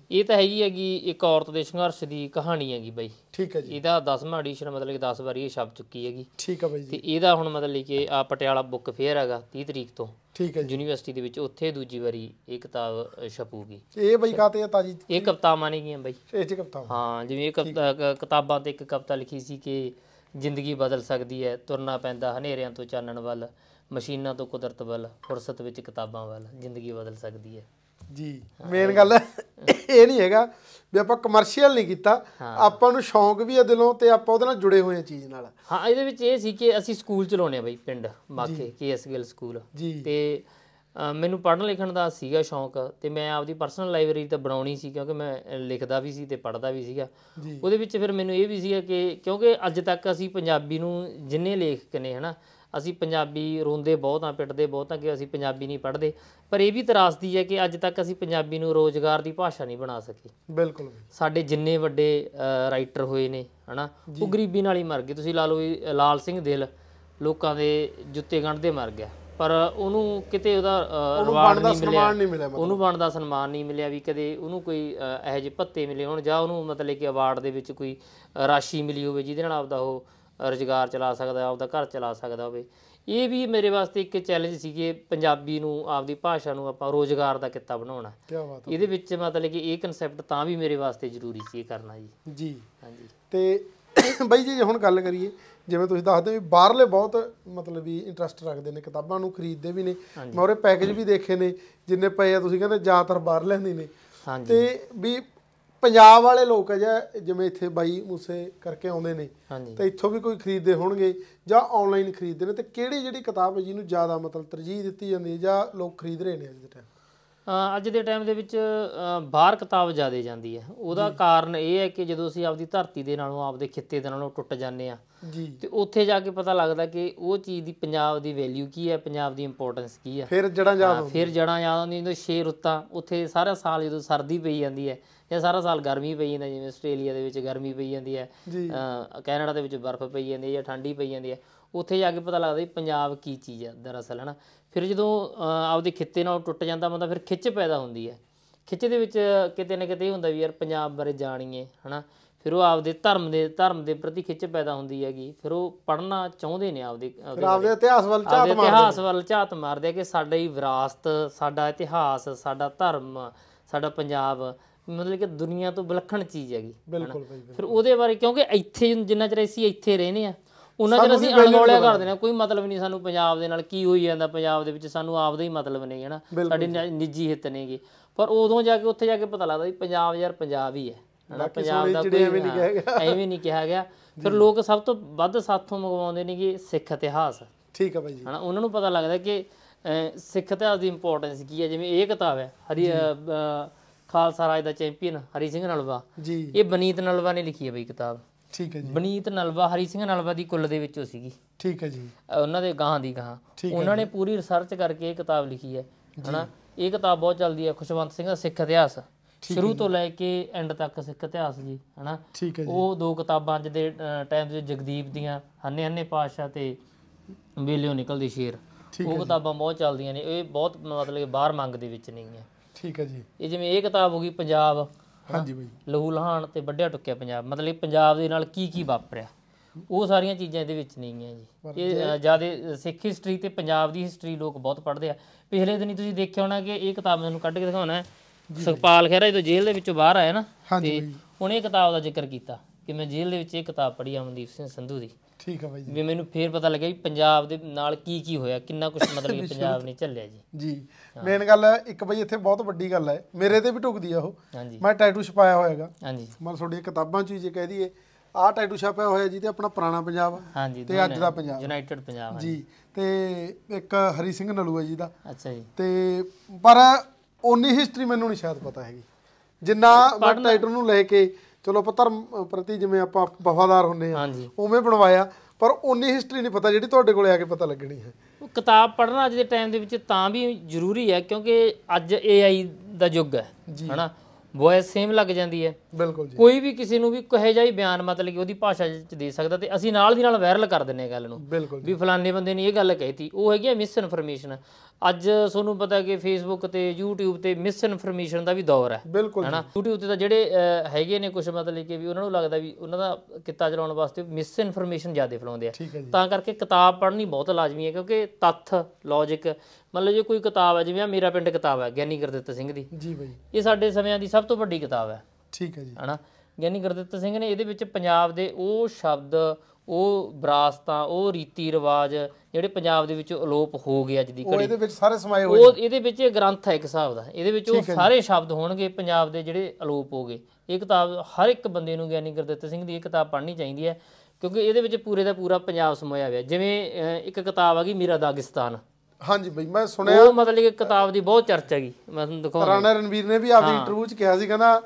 ਇਹ ਤਾਂ ਹੈਗੀ ਹੈਗੀ ਇੱਕ ਔਰਤ ਦੇ ਸੰਘਰਸ਼ ਦੀ ਕਹਾਣੀ ਹੈਗੀ ਬਾਈ। ਠੀਕ ਹੈ ਜੀ। ਇਹਦਾ ਦਸਵਾਂ ਐਡੀਸ਼ਨ ਮਤਲਬ ਕਿ ਦਸ ਵਾਰੀ ਇਹ ਛਪ ਚੁੱਕੀ ਹੈਗੀ। ਠੀਕ ਹੈ ਬਾਈ ਜੀ। ਤੇ ਇਹਦਾ ਹੁਣ ਮਤਲਬ ਕਿ ਆ ਪਟਿਆਲਾ ਬੁੱਕ ਫੇਅਰ ਹੈਗਾ ਤੀਹ ਤਰੀਕ ਤੋਂ। ਠੀਕ ਹੈ ਜੀ। ਯੂਨੀਵਰਸਿਟੀ ਦੇ ਵਿੱਚ ਉੱਥੇ ਦੂਜੀ ਵਾਰੀ ਇਹ ਕਿਤਾਬ ਛਪੂਗੀ। ਇਹ ਬਈ ਕਾਤੇ ਆ ਤਾਜੀ? ਇਹ ਕਵਿਤਾਵਾਂ ਨੇ ਗੀਆਂ ਬਾਈ। ਇਹ ਚ ਕਵਿਤਾਵਾਂ? ਹਾਂ, ਜਿਵੇਂ ਇਹ ਕਿਤਾਬਾਂ ਤੇ ਇੱਕ ਕਵਿਤਾ ਲਿਖੀ ਸੀ ਕਿ ਜ਼ਿੰਦਗੀ ਬਦਲ ਸਕਦੀ ਹੈ, ਤੁਰਨਾ ਪੈਂਦਾ ਹਨੇਰਿਆਂ ਤੋਂ ਚਾਨਣ ਵੱਲ, ਮਸ਼ੀਨਾਂ ਤੋਂ ਕੁਦਰਤ ਵੱਲ, ਫੁਰਸਤ ਵਿੱਚ ਕਿਤਾਬਾਂ ਵੱਲ, ਜ਼ਿੰਦਗੀ ਬਦਲ ਸਕਦੀ ਹੈ ਜੀ। ਮੇਨ ਗੱਲ ਇਹ ਨਹੀਂ ਹੈਗਾ ਵੀ ਆਪਾਂ ਕਮਰਸ਼ੀਅਲ ਨਹੀਂ ਕੀਤਾ, ਆਪਾਂ ਨੂੰ ਸ਼ੌਂਕ ਵੀ ਹੈ ਦਿਲੋਂ ਤੇ ਆਪਾਂ ਉਹਦੇ ਨਾਲ ਜੁੜੇ ਹੋਏ ਆ ਚੀਜ਼ ਨਾਲ। ਹਾਂ, ਇਹਦੇ ਵਿੱਚ ਇਹ ਸੀ ਕਿ ਅਸੀਂ ਸਕੂਲ ਚਲਾਉਂਦੇ ਆ ਬਈ ਪਿੰਡ Makhe K S Gill school ਤੇ ਮੈਨੂੰ ਪੜ੍ਹਨ ਲਿਖਣ ਦਾ ਸੀਗਾ ਸ਼ੌਂਕ ਤੇ ਮੈਂ ਆਪਦੀ ਪਰਸਨਲ ਲਾਇਬ੍ਰੇਰੀ ਤਾਂ ਬਣਾਉਣੀ ਸੀ ਕਿਉਂਕਿ ਮੈਂ ਲਿਖਦਾ ਵੀ ਸੀ ਤੇ ਪੜ੍ਹਦਾ ਵੀ ਸੀਗਾ। ਉਹਦੇ ਵਿੱਚ ਫਿਰ ਮੈਨੂੰ ਇਹ ਵੀ ਸੀਗਾ ਕਿ ਕਿਉਂਕਿ ਅੱਜ ਤੱਕ ਅਸੀਂ ਪੰਜਾਬੀ ਨੂੰ ਜਿੰਨੇ ਲੇਖਕ ਨੇ ਹੈ ਨਾ, ਅਸੀਂ ਪੰਜਾਬੀ ਰੋਂਦੇ ਬਹੁਤ ਆ, ਪਿੱਟਦੇ ਬਹੁਤ ਆ ਕਿ ਅਸੀਂ ਪੰਜਾਬੀ ਨਹੀਂ ਪੜ੍ਹਦੇ, ਪਰ ਇਹ ਵੀ ਤਰਾਸਦੀ ਹੈ ਕਿ ਅੱਜ ਤੱਕ ਅਸੀਂ ਪੰਜਾਬੀ ਨੂੰ ਰੋਜ਼ਗਾਰ ਦੀ ਭਾਸ਼ਾ ਨਹੀਂ ਬਣਾ ਸਕੇ। ਬਿਲਕੁਲ। ਸਾਡੇ ਜਿੰਨੇ ਵੱਡੇ ਰਾਈਟਰ ਹੋਏ ਨੇ ਹੈ ਨਾ, ਉਹ ਗਰੀਬੀ ਨਾਲ ਹੀ ਮਰ ਗਏ। ਤੁਸੀਂ ਲਾ ਲਓ ਵੀ ਲਾਲ ਸਿੰਘ ਦਿਲ ਲੋਕਾਂ ਦੇ ਜੁੱਤੇ ਗੰਢਦੇ ਮਰ ਗਿਆ, ਪਰ ਉਹਨੂੰ ਕਿਤੇ ਉਹਦਾ ਰਿਵਾਰਡ ਨਹੀਂ ਮਿਲਿਆ, ਉਹਨੂੰ ਬਣਦਾ ਸਨਮਾਨ ਨਹੀਂ ਮਿਲਿਆ ਵੀ ਕਦੇ ਉਹਨੂੰ ਕੋਈ ਇਹੋ ਜਿਹੇ ਭੱਤੇ ਮਿਲੇ ਹੋਣ ਜਾਂ ਉਹਨੂੰ ਮਤਲਬ ਕਿ ਅਵਾਰਡ ਦੇ ਵਿੱਚ ਕੋਈ ਰਾਸ਼ੀ ਮਿਲੀ ਹੋਵੇ ਜਿਹਦੇ ਨਾਲ ਆਪਦਾ ਉਹ ਰੁਜ਼ਗਾਰ ਚਲਾ ਸਕਦਾ, ਆਪਦਾ ਘਰ ਚਲਾ ਸਕਦਾ ਹੋਵੇ। ਇਹ ਵੀ ਮੇਰੇ ਵਾਸਤੇ ਇੱਕ ਚੈਲੰਜ ਸੀ ਕਿ ਪੰਜਾਬੀ ਨੂੰ, ਆਪਦੀ ਭਾਸ਼ਾ ਨੂੰ ਆਪਾਂ ਰੋਜ਼ਗਾਰ ਦਾ ਕਿੱਤਾ ਬਣਾਉਣਾ। ਇਹਦੇ ਵਿੱਚ ਮਤਲਬ ਕਿ ਇਹ ਕਨਸੈਪਟ ਤਾਂ ਵੀ ਮੇਰੇ ਵਾਸਤੇ ਜ਼ਰੂਰੀ ਸੀ ਇਹ ਕਰਨਾ ਜੀ। ਜੀ ਹਾਂਜੀ। ਤੇ ਬਾਈ ਜੀ ਹੁਣ ਗੱਲ ਕਰੀਏ, ਜਿਵੇਂ ਤੁਸੀਂ ਦੱਸਦੇ ਵੀ ਬਾਹਰਲੇ ਬਹੁਤ ਮਤਲਬ ਵੀ ਇੰਟਰਸਟ ਰੱਖਦੇ ਨੇ, ਕਿਤਾਬਾਂ ਨੂੰ ਖਰੀਦਦੇ ਵੀ ਨੇ। ਮੈਂ ਉਹਦੇ ਪੈਕੇਜ ਵੀ ਦੇਖੇ ਨੇ ਜਿੰਨੇ ਪਏ ਆ, ਤੁਸੀਂ ਕਹਿੰਦੇ ਜ਼ਿਆਦਾਤਰ ਬਾਹਰ ਲੈਂਦੇ ਨੇ। ਤੇ ਵੀ ਪੰਜਾਬ ਵਾਲੇ ਲੋਕ ਜਾਂ ਜਿਵੇਂ ਇੱਥੇ ਬਾਈ ਮੂਸੇ ਕਰਕੇ ਆਉਂਦੇ ਨੇ ਤਾਂ ਇੱਥੋਂ ਵੀ ਕੋਈ ਖਰੀਦਦੇ ਹੋਣਗੇ ਜਾਂ ਆਨਲਾਈਨ ਖਰੀਦਦੇ ਨੇ, ਤੇ ਕਿਹੜੀ ਜਿਹੜੀ ਕਿਤਾਬ ਹੈ ਜਿਹਨੂੰ ਜ਼ਿਆਦਾ ਮਤਲਬ ਤਰਜੀਹ ਦਿੱਤੀ ਜਾਂਦੀ ਹੈ ਜਾਂ ਲੋਕ ਖਰੀਦ ਰਹੇ ਨੇ ਅੱਜ ਦੇ ਟਾਈਮ? ਅੱਜ ਦੇ ਟਾਈਮ ਦੇ ਵਿੱਚ ਬਾਹਰ ਕਿਤਾਬ ਜ਼ਿਆਦਾ ਜਾਂਦੀ ਹੈ। ਉਹਦਾ ਕਾਰਨ ਇਹ ਹੈ ਕਿ ਜਦੋਂ ਅਸੀਂ ਆਪਦੀ ਧਰਤੀ ਦੇ ਨਾਲੋਂ, ਆਪਦੇ ਖਿੱਤੇ ਦੇ ਨਾਲੋਂ ਟੁੱਟ ਜਾਂਦੇ ਹਾਂ ਤੇ ਉੱਥੇ ਜਾ ਕੇ ਪਤਾ ਲੱਗਦਾ ਕਿ ਉਹ ਚੀਜ਼ ਦੀ ਪੰਜਾਬ ਦੀ ਵੈਲਿਊ ਕੀ ਹੈ, ਪੰਜਾਬ ਦੀ ਇੰਪੋਰਟੈਂਸ ਕੀ ਹੈ। ਫਿਰ ਜੜਾਂ ਯਾਦ ਫਿਰ ਜੜਾਂ ਯਾਦ ਆਉਂਦੀਆਂ। ਜਦੋਂ ਛੇ ਰੁੱਤਾਂ ਉੱਥੇ ਸਾਰਾ ਸਾਲ ਜਦੋਂ ਸਰਦੀ ਪਈ ਜਾਂਦੀ ਹੈ ਜਾਂ ਸਾਰਾ ਸਾਲ ਗਰਮੀ ਪਈ ਜਾਂਦੀ, ਜਿਵੇਂ ਆਸਟ੍ਰੇਲੀਆ ਦੇ ਵਿੱਚ ਗਰਮੀ ਪਈ ਜਾਂਦੀ ਹੈ, ਕੈਨੇਡਾ ਦੇ ਵਿੱਚ ਬਰਫ਼ ਪਈ ਜਾਂਦੀ ਹੈ ਜਾਂ ਠੰਡੀ ਪਈ ਜਾਂਦੀ ਹੈ, ਉੱਥੇ ਜਾ ਕੇ ਪਤਾ ਲੱਗਦਾ ਵੀ ਪੰਜਾਬ ਕੀ ਚੀਜ਼ ਹੈ ਦਰਅਸਲ, ਹੈ ਨਾ। ਫਿਰ ਜਦੋਂ ਆਪਦੇ ਖਿੱਤੇ ਨਾਲ ਟੁੱਟ ਜਾਂਦਾ ਬੰਦਾ, ਫਿਰ ਖਿੱਚ ਪੈਦਾ ਹੁੰਦੀ ਹੈ। ਖਿੱਚ ਦੇ ਵਿੱਚ ਕਿਤੇ ਨਾ ਕਿਤੇ ਇਹ ਹੁੰਦਾ ਵੀ ਯਾਰ ਪੰਜਾਬ ਬਾਰੇ ਜਾਣੀਏ, ਹੈ ਨਾ। ਫਿਰ ਉਹ ਆਪਦੇ ਧਰਮ ਦੇ ਧਰਮ ਦੇ ਪ੍ਰਤੀ ਖਿੱਚ ਪੈਦਾ ਹੁੰਦੀ ਹੈਗੀ। ਫਿਰ ਉਹ ਪੜ੍ਹਨਾ ਚਾਹੁੰਦੇ ਨੇ, ਆਪਦੇ ਆਪਦੇ ਇਤਿਹਾਸ ਵੱਲ ਝਾਤ ਮਾਰਦੇ ਇਤਿਹਾਸ ਵੱਲ ਝਾਤ ਮਾਰਦੇ ਆ ਕਿ ਸਾਡੀ ਵਿਰਾਸਤ, ਸਾਡਾ ਇਤਿਹਾਸ, ਸਾਡਾ ਧਰਮ, ਸਾਡਾ ਪੰਜਾਬ ਮਤਲਬ ਕਿ ਦੁਨੀਆ ਤੋਂ ਵਿਲੱਖਣ ਚੀਜ਼ ਹੈਗੀ। ਫਿਰ ਉਹਦੇ ਬਾਰੇ, ਕਿਉਂਕਿ ਇੱਥੇ ਜਿੰਨਾ ਚਿਰ ਅਸੀਂ ਇੱਥੇ ਰਹਿੰਦੇ ਹਾਂ ਉਹਨਾਂ ਚਿਰ ਅਸੀਂ ਅਣਗੌਲਿਆ ਕਰਦੇ ਨੇ, ਕੋਈ ਮਤਲਬ ਨਹੀਂ ਸਾਨੂੰ ਪੰਜਾਬ ਦੇ ਨਾਲ ਕੀ ਹੋਈ ਜਾਂਦਾ, ਪੰਜਾਬ ਦੇ ਵਿੱਚ ਸਾਨੂੰ ਆਪਦਾ ਹੀ ਮਤਲਬ ਨੇ, ਹੈ ਨਾ, ਸਾਡੇ ਨਿੱਜੀ ਹਿੱਤ ਨੇਗੇ। ਪਰ ਉਦੋਂ ਜਾ ਕੇ ਉੱਥੇ ਜਾ ਕੇ ਪਤਾ ਲੱਗਦਾ ਵੀ ਪੰਜਾਬ ਯਾਰ ਪੰਜਾਬ ਹੀ ਹੈ, ਹੈ ਨਾ। ਪੰਜਾਬ ਦਾ ਕੋਈ ਐਵੇਂ ਨਹੀਂ ਕਿਹਾ ਗਿਆ। ਫਿਰ ਲੋਕ ਸਭ ਤੋਂ ਵੱਧ ਸਾਥੋਂ ਮੰਗਵਾਉਂਦੇ ਨੇ ਕਿ ਸਿੱਖ ਇਤਿਹਾਸ। ਠੀਕ ਹੈ ਬਾਈ ਜੀ। ਹੈ ਨਾ, ਉਹਨਾਂ ਨੂੰ ਪਤਾ ਲੱਗਦਾ ਕਿ ਸਿੱਖ ਇਤਿਹਾਸ ਦੀ ਇੰਪੋਰਟੈਂਸ ਕੀ ਹੈ। ਜਿਵੇਂ ਇਹ ਕਿਤਾਬ ਹੈ ਹਰੀ ਖਾਲਸਾ ਰਾਜ ਦਾ ਚੈਂਪੀਅਨ ਹਰੀ ਸਿੰਘ ਨਲਵਾ ਜੀ, ਇਹ ਬਨੀਤ ਨਲਵਾ ਨੇ ਲਿਖੀ ਹੈ ਬਈ ਕਿਤਾਬ। ਠੀਕ ਹੈ ਜੀ। ਬਨੀਤ ਨਲਵਾ ਹਰੀ ਸਿੰਘ ਨਲਵਾ ਦੀ ਕੁੱਲ ਦੇ ਵਿੱਚੋਂ ਸੀਗੀ। ਠੀਕ ਹੈ ਜੀ। ਉਹਨਾਂ ਦੇ ਗਾਹਾਂ ਦੀ ਗਾਹਾਂ ਉਹਨਾਂ ਨੇ ਪੂਰੀ ਰਿਸਰਚ ਕਰਕੇ ਇਹ ਕਿਤਾਬ ਲਿਖੀ ਹੈ, ਹੈ ਨਾ। ਇਹ ਕਿਤਾਬ ਬਹੁਤ ਚੱਲਦੀ ਹੈ, ਖੁਸ਼ਵੰਤ ਸਿੰਘ ਦਾ ਸਿੱਖ ਇਤਿਹਾਸ, ਸ਼ੁਰੂ ਤੋਂ ਲੈ ਕੇ ਐਂਡ ਤੱਕ ਸਿੱਖ ਇਤਿਹਾਸ ਜੀ, ਹੈ ਨਾ। ਠੀਕ ਹੈ ਜੀ। ਉਹ ਦੋ ਕਿਤਾਬਾਂ ਅੱਜ ਦੇ ਟਾਈਮ 'ਚ ਜਗਦੀਪ ਦੀਆਂ, ਹੰਨੇ ਹੰਨੇ ਪਾਤਸ਼ਾਹ ਤੇ ਵੇਲਿਓ ਨਿਕਲਦੀ ਸ਼ੇਰ, ਉਹ ਕਿਤਾਬਾਂ ਬਹੁਤ ਚੱਲਦੀਆਂ ਨੇ। ਇਹ ਬਹੁਤ ਮਤਲਬ ਕਿ ਬਾਹਰ ਮੰਗ ਦੇ ਵਿੱਚ ਨਹੀਂ ਹੈ। ਠੀਕ ਹੈ ਜੀ। ਇਹ ਜਿਵੇਂ ਇਹ ਕਿਤਾਬ ਹੋ ਗਈ ਪੰਜਾਬ, ਹਾਂਜੀ ਬਾਈ, ਲਹੂ ਲਹਾਣ ਤੇ ਵੱਢਿਆ ਟੁੱਕਿਆ ਪੰਜਾਬ, ਮਤਲਬ ਪੰਜਾਬ ਦੇ ਨਾਲ ਕੀ ਕੀ ਵਾਪਰਿਆ, ਉਹ ਸਾਰੀਆਂ ਚੀਜ਼ਾਂ ਇਹਦੇ ਵਿੱਚ ਨਹੀਂ ਹੈ ਜੀ। ਇਹ ਜ਼ਿਆਦਾ ਸਿੱਖ ਹਿਸਟਰੀ ਤੇ ਪੰਜਾਬ ਦੀ ਹਿਸਟਰੀ ਲੋਕ ਬਹੁਤ ਪੜ੍ਹਦੇ ਆ। ਪਿਛਲੇ ਦਿਨੀ ਤੁਸੀਂ ਦੇਖਿਆ ਹੋਣਾ ਕਿ ਇਹ ਕਿਤਾਬ ਮੈਨੂੰ ਕੱਢ ਕੇ ਦਿਖਾਉਣਾ, ਸੁਖਪਾਲ ਖਹਿਰਾ ਜਦੋਂ ਜੇਲ੍ਹ ਦੇ ਵਿੱਚੋਂ ਬਾਹਰ ਆਇਆ ਨਾ, ਤੇ ਉਹਨੇ ਇਹ ਕਿਤਾਬ ਦਾ ਜ਼ਿਕਰ ਕੀਤਾ ਕਿ ਮੈਂ ਜੇਲ੍ਹ ਦੇ ਵਿੱਚ ਇਹ ਕਿਤਾਬ ਪੜ੍ਹੀ ਅਮਨਦੀਪ ਸਿੰਘ ਸੰਧੂ ਦੀ। ਠੀਕ ਹੈ ਬਾਈ ਜੀ। ਵੀ ਮੈਨੂੰ ਫੇਰ ਪਤਾ ਲੱਗਿਆ ਵੀ ਪੰਜਾਬ ਦੇ ਨਾਲ ਕੀ ਕੀ ਹੋਇਆ, ਕਿੰਨਾ ਕੁਛ ਮਤਲਬ ਪੰਜਾਬ ਨੇ ਝੱਲਿਆ ਜੀ। ਜੀ ਮੇਨ ਗੱਲ ਹੈ ਇੱਕ ਬਈ ਇੱਥੇ ਬਹੁਤ ਵੱਡੀ ਗੱਲ ਹੈ, ਮੇਰੇ ਤੇ ਵੀ ਢੁਕਦੀ ਆ ਉਹ। ਮੈਂ ਟੈਟੂ ਛਪਾਇਆ ਹੋਇਆ ਹੈਗਾ। ਹਾਂਜੀ। ਮਤਲਬ ਤੁਹਾਡੀਆਂ ਕਿਤਾਬਾਂ 'ਚ ਜੇ ਕਹਿ ਦਈਏ ਆਹ ਟੈਟੂ ਛਾਪਿਆ ਹੋਇਆ ਜੀ, ਤੇ ਆਪਣਾ ਪੁਰਾਣਾ ਪੰਜਾਬ ਤੇ ਅੱਜ ਦਾ ਪੰਜਾਬ, ਯੂਨਾਈਟਿਡ ਪੰਜਾਬ ਜੀ। ਤੇ ਇੱਕ ਹਰੀ ਸਿੰਘ ਨਲੂਆ ਜੀ ਦਾ। ਅੱਛਾ ਜੀ। ਤੇ ਪਰ ਓਨੀ ਹਿਸਟਰੀ ਮੈਨੂੰ ਨਹੀਂ ਸ਼ਾਇਦ ਪਤਾ ਹੈਗੀ ਜਿੰਨਾ ਮੈਂ ਟੈਟੂ ਨੂੰ ਲੈ ਕੇ, ਚਲੋ ਆਪਾਂ ਧਰਮ ਪ੍ਰਤੀ ਜਿਵੇਂ ਆਪਾਂ ਵਫਾਦਾਰ ਹੁੰਦੇ ਹਾਂ ਉਵੇਂ ਬਣਵਾਇਆ, ਪਰ ਓਨੀ ਹਿਸਟਰੀ ਨਹੀਂ ਪਤਾ ਜਿਹੜੀ ਤੁਹਾਡੇ ਕੋਲ ਆ ਕੇ ਪਤਾ ਲੱਗਣੀ ਹੈ। ਕਿਤਾਬ ਪੜ੍ਹਨਾ ਅੱਜ ਦੇ ਟਾਈਮ ਦੇ ਵਿੱਚ ਤਾਂ ਵੀ ਜ਼ਰੂਰੀ ਹੈ ਕਿਉਂਕਿ ਅੱਜ ਏ ਆਈ ਦਾ ਯੁੱਗ ਹੈ, ਹੈ ਨਾ। ਵੌਇਸ ਸੇਮ ਲੱਗ ਜਾਂਦੀ ਹੈ। ਬਿਲਕੁਲ ਜੀ। ਕੋਈ ਵੀ ਕਿਸੇ ਨੂੰ ਵੀ ਕਹੇ ਜਾਈ ਬਿਆਨ ਮਤਲਬ ਕਿ ਉਹਦੀ ਭਾਸ਼ਾ 'ਚ ਦੇ ਸਕਦਾ ਤੇ ਅਸੀਂ ਨਾਲ ਦੀ ਨਾਲ ਵਾਇਰਲ ਕਰ ਦਿੰਦੇ ਹਾਂ ਗੱਲ ਨੂੰ ਬਿਲਕੁਲ ਵੀ ਫਲਾਣੇ ਬੰਦੇ ਨੇ ਇਹ ਗੱਲ ਕਹਿਤੀ। ਉਹ ਹੈਗੀ ਆ ਮਿਸ ਇਨਫੋਰਮੇਸ਼ਨ। ਅੱਜ ਤੁਹਾਨੂੰ ਪਤਾ ਕਿ ਫੇਸਬੁੱਕ ਤੇ ਯੂਟਿਊਬ ਤੇ ਮਿਸ ਇਨਫੋਰਮੇਸ਼ਨ ਦਾ ਵੀ ਦੌਰ ਹੈ ਬਿਲਕੁਲ ਹਨਾ। ਯੂਟਿਊਬ ਤੇ ਤਾਂ ਜਿਹੜੇ ਹੈਗੇ ਨੇ ਕੁਝ ਮਤਲਬ ਕਿ ਵੀ ਉਹਨਾਂ ਨੂੰ ਲੱਗਦਾ ਵੀ ਉਹਨਾਂ ਦਾ ਕਿੱਤਾ ਚਲਾਉਣ ਵਾਸਤੇ ਮਿਸ ਇਨਫੋਰਮੇਸ਼ਨ ਜ਼ਿਆਦਾ ਫੈਲਾਉਂਦੇ ਆ। ਠੀਕ ਹੈ ਜੀ। ਤਾਂ ਕਰਕੇ ਕਿਤਾਬ ਪੜ੍ਹਨੀ ਬਹੁਤ ਲਾਜ਼ਮੀ ਹੈ ਕਿਉਂਕਿ ਤੱਥ ਲੌਜਿਕ ਮਤਲਬ ਜੇ ਕੋਈ ਕਿਤਾਬ ਹੈ ਜਿਵੇਂ ਆ ਮੇਰਾ ਪਿੰਡ ਕਿਤਾਬ ਹੈ ਗਿਆਨੀ ਗੁਰਦਿੱਤ ਸਿੰਘ ਦੀ। ਜੀ ਬਾਈ। ਇਹ ਸਾਡੇ ਸਮਿਆਂ ਦੀ ਸਭ ਤੋਂ ਵੱਡੀ ਕਿਤਾਬ ਹੈ। ਠੀਕ ਹੈ ਜੀ। ਹਨਾ ਗਿਆਨੀ ਗੁਰਦਿੱਤ ਸਿੰਘ ਨੇ ਇਹਦੇ ਵਿੱਚ ਪੰਜਾਬ ਦੇ ਉਹ ਸ਼ਬਦ ਉਹ ਵਿਰਾਸਤਾਂ ਉਹ ਰੀਤੀ ਰਿਵਾਜ ਜਿਹੜੇ ਪੰਜਾਬ ਦੇ ਵਿੱਚ ਅਲੋਪ ਹੋ ਗਏ ਅੱਜ ਦੀ ਘੜੀ ਇਹਦੇ ਵਿੱਚ ਸਾਰੇ ਸਮਾਏ ਹੋਏ ਉਹ ਇਹਦੇ ਵਿੱਚ ਇਹ ਗ੍ਰੰਥ ਹੈ ਇੱਕ ਹਿਸਾਬ ਦਾ। ਇਹਦੇ ਵਿੱਚ ਉਹ ਸਾਰੇ ਸ਼ਬਦ ਹੋਣਗੇ ਪੰਜਾਬ ਦੇ ਜਿਹੜੇ ਅਲੋਪ ਹੋ ਗਏ। ਇਹ ਕਿਤਾਬ ਹਰ ਇੱਕ ਬੰਦੇ ਨੂੰ ਗਿਆਨੀ ਗੁਰਦਿੱਤ ਸਿੰਘ ਦੀ ਇਹ ਕਿਤਾਬ ਪੜ੍ਹਨੀ ਚਾਹੀਦੀ ਹੈ ਕਿਉਂਕਿ ਇਹਦੇ ਵਿੱਚ ਪੂਰੇ ਦਾ ਪੂਰਾ ਪੰਜਾਬ ਸਮੋਇਆ ਹੋਇਆ। ਜਿਵੇਂ ਇੱਕ ਕਿਤਾਬ ਹੈਗੀ ਮੇਰਾ ਦਾਗਿਸਤਾਨ। ਹਾਂਜੀ ਬਈ ਮੈਂ ਸੁਣਿਆ ਉਹ ਮਤਲਬ ਕਿ ਕਿਤਾਬ ਦੀ ਬਹੁਤ ਚਰਚਾ ਹੈਗੀ। ਮੈਂ ਤੁਹਾਨੂੰ ਦਿਖਾਉਂਦਾ। ਰਾਣਾ ਰਣਵੀਰ ਨੇ ਵੀ ਆਪਦੀ ਇੰਟਰਵਿਊ 'ਚ ਕਿਹਾ ਸੀ ਕਹਿੰਦਾ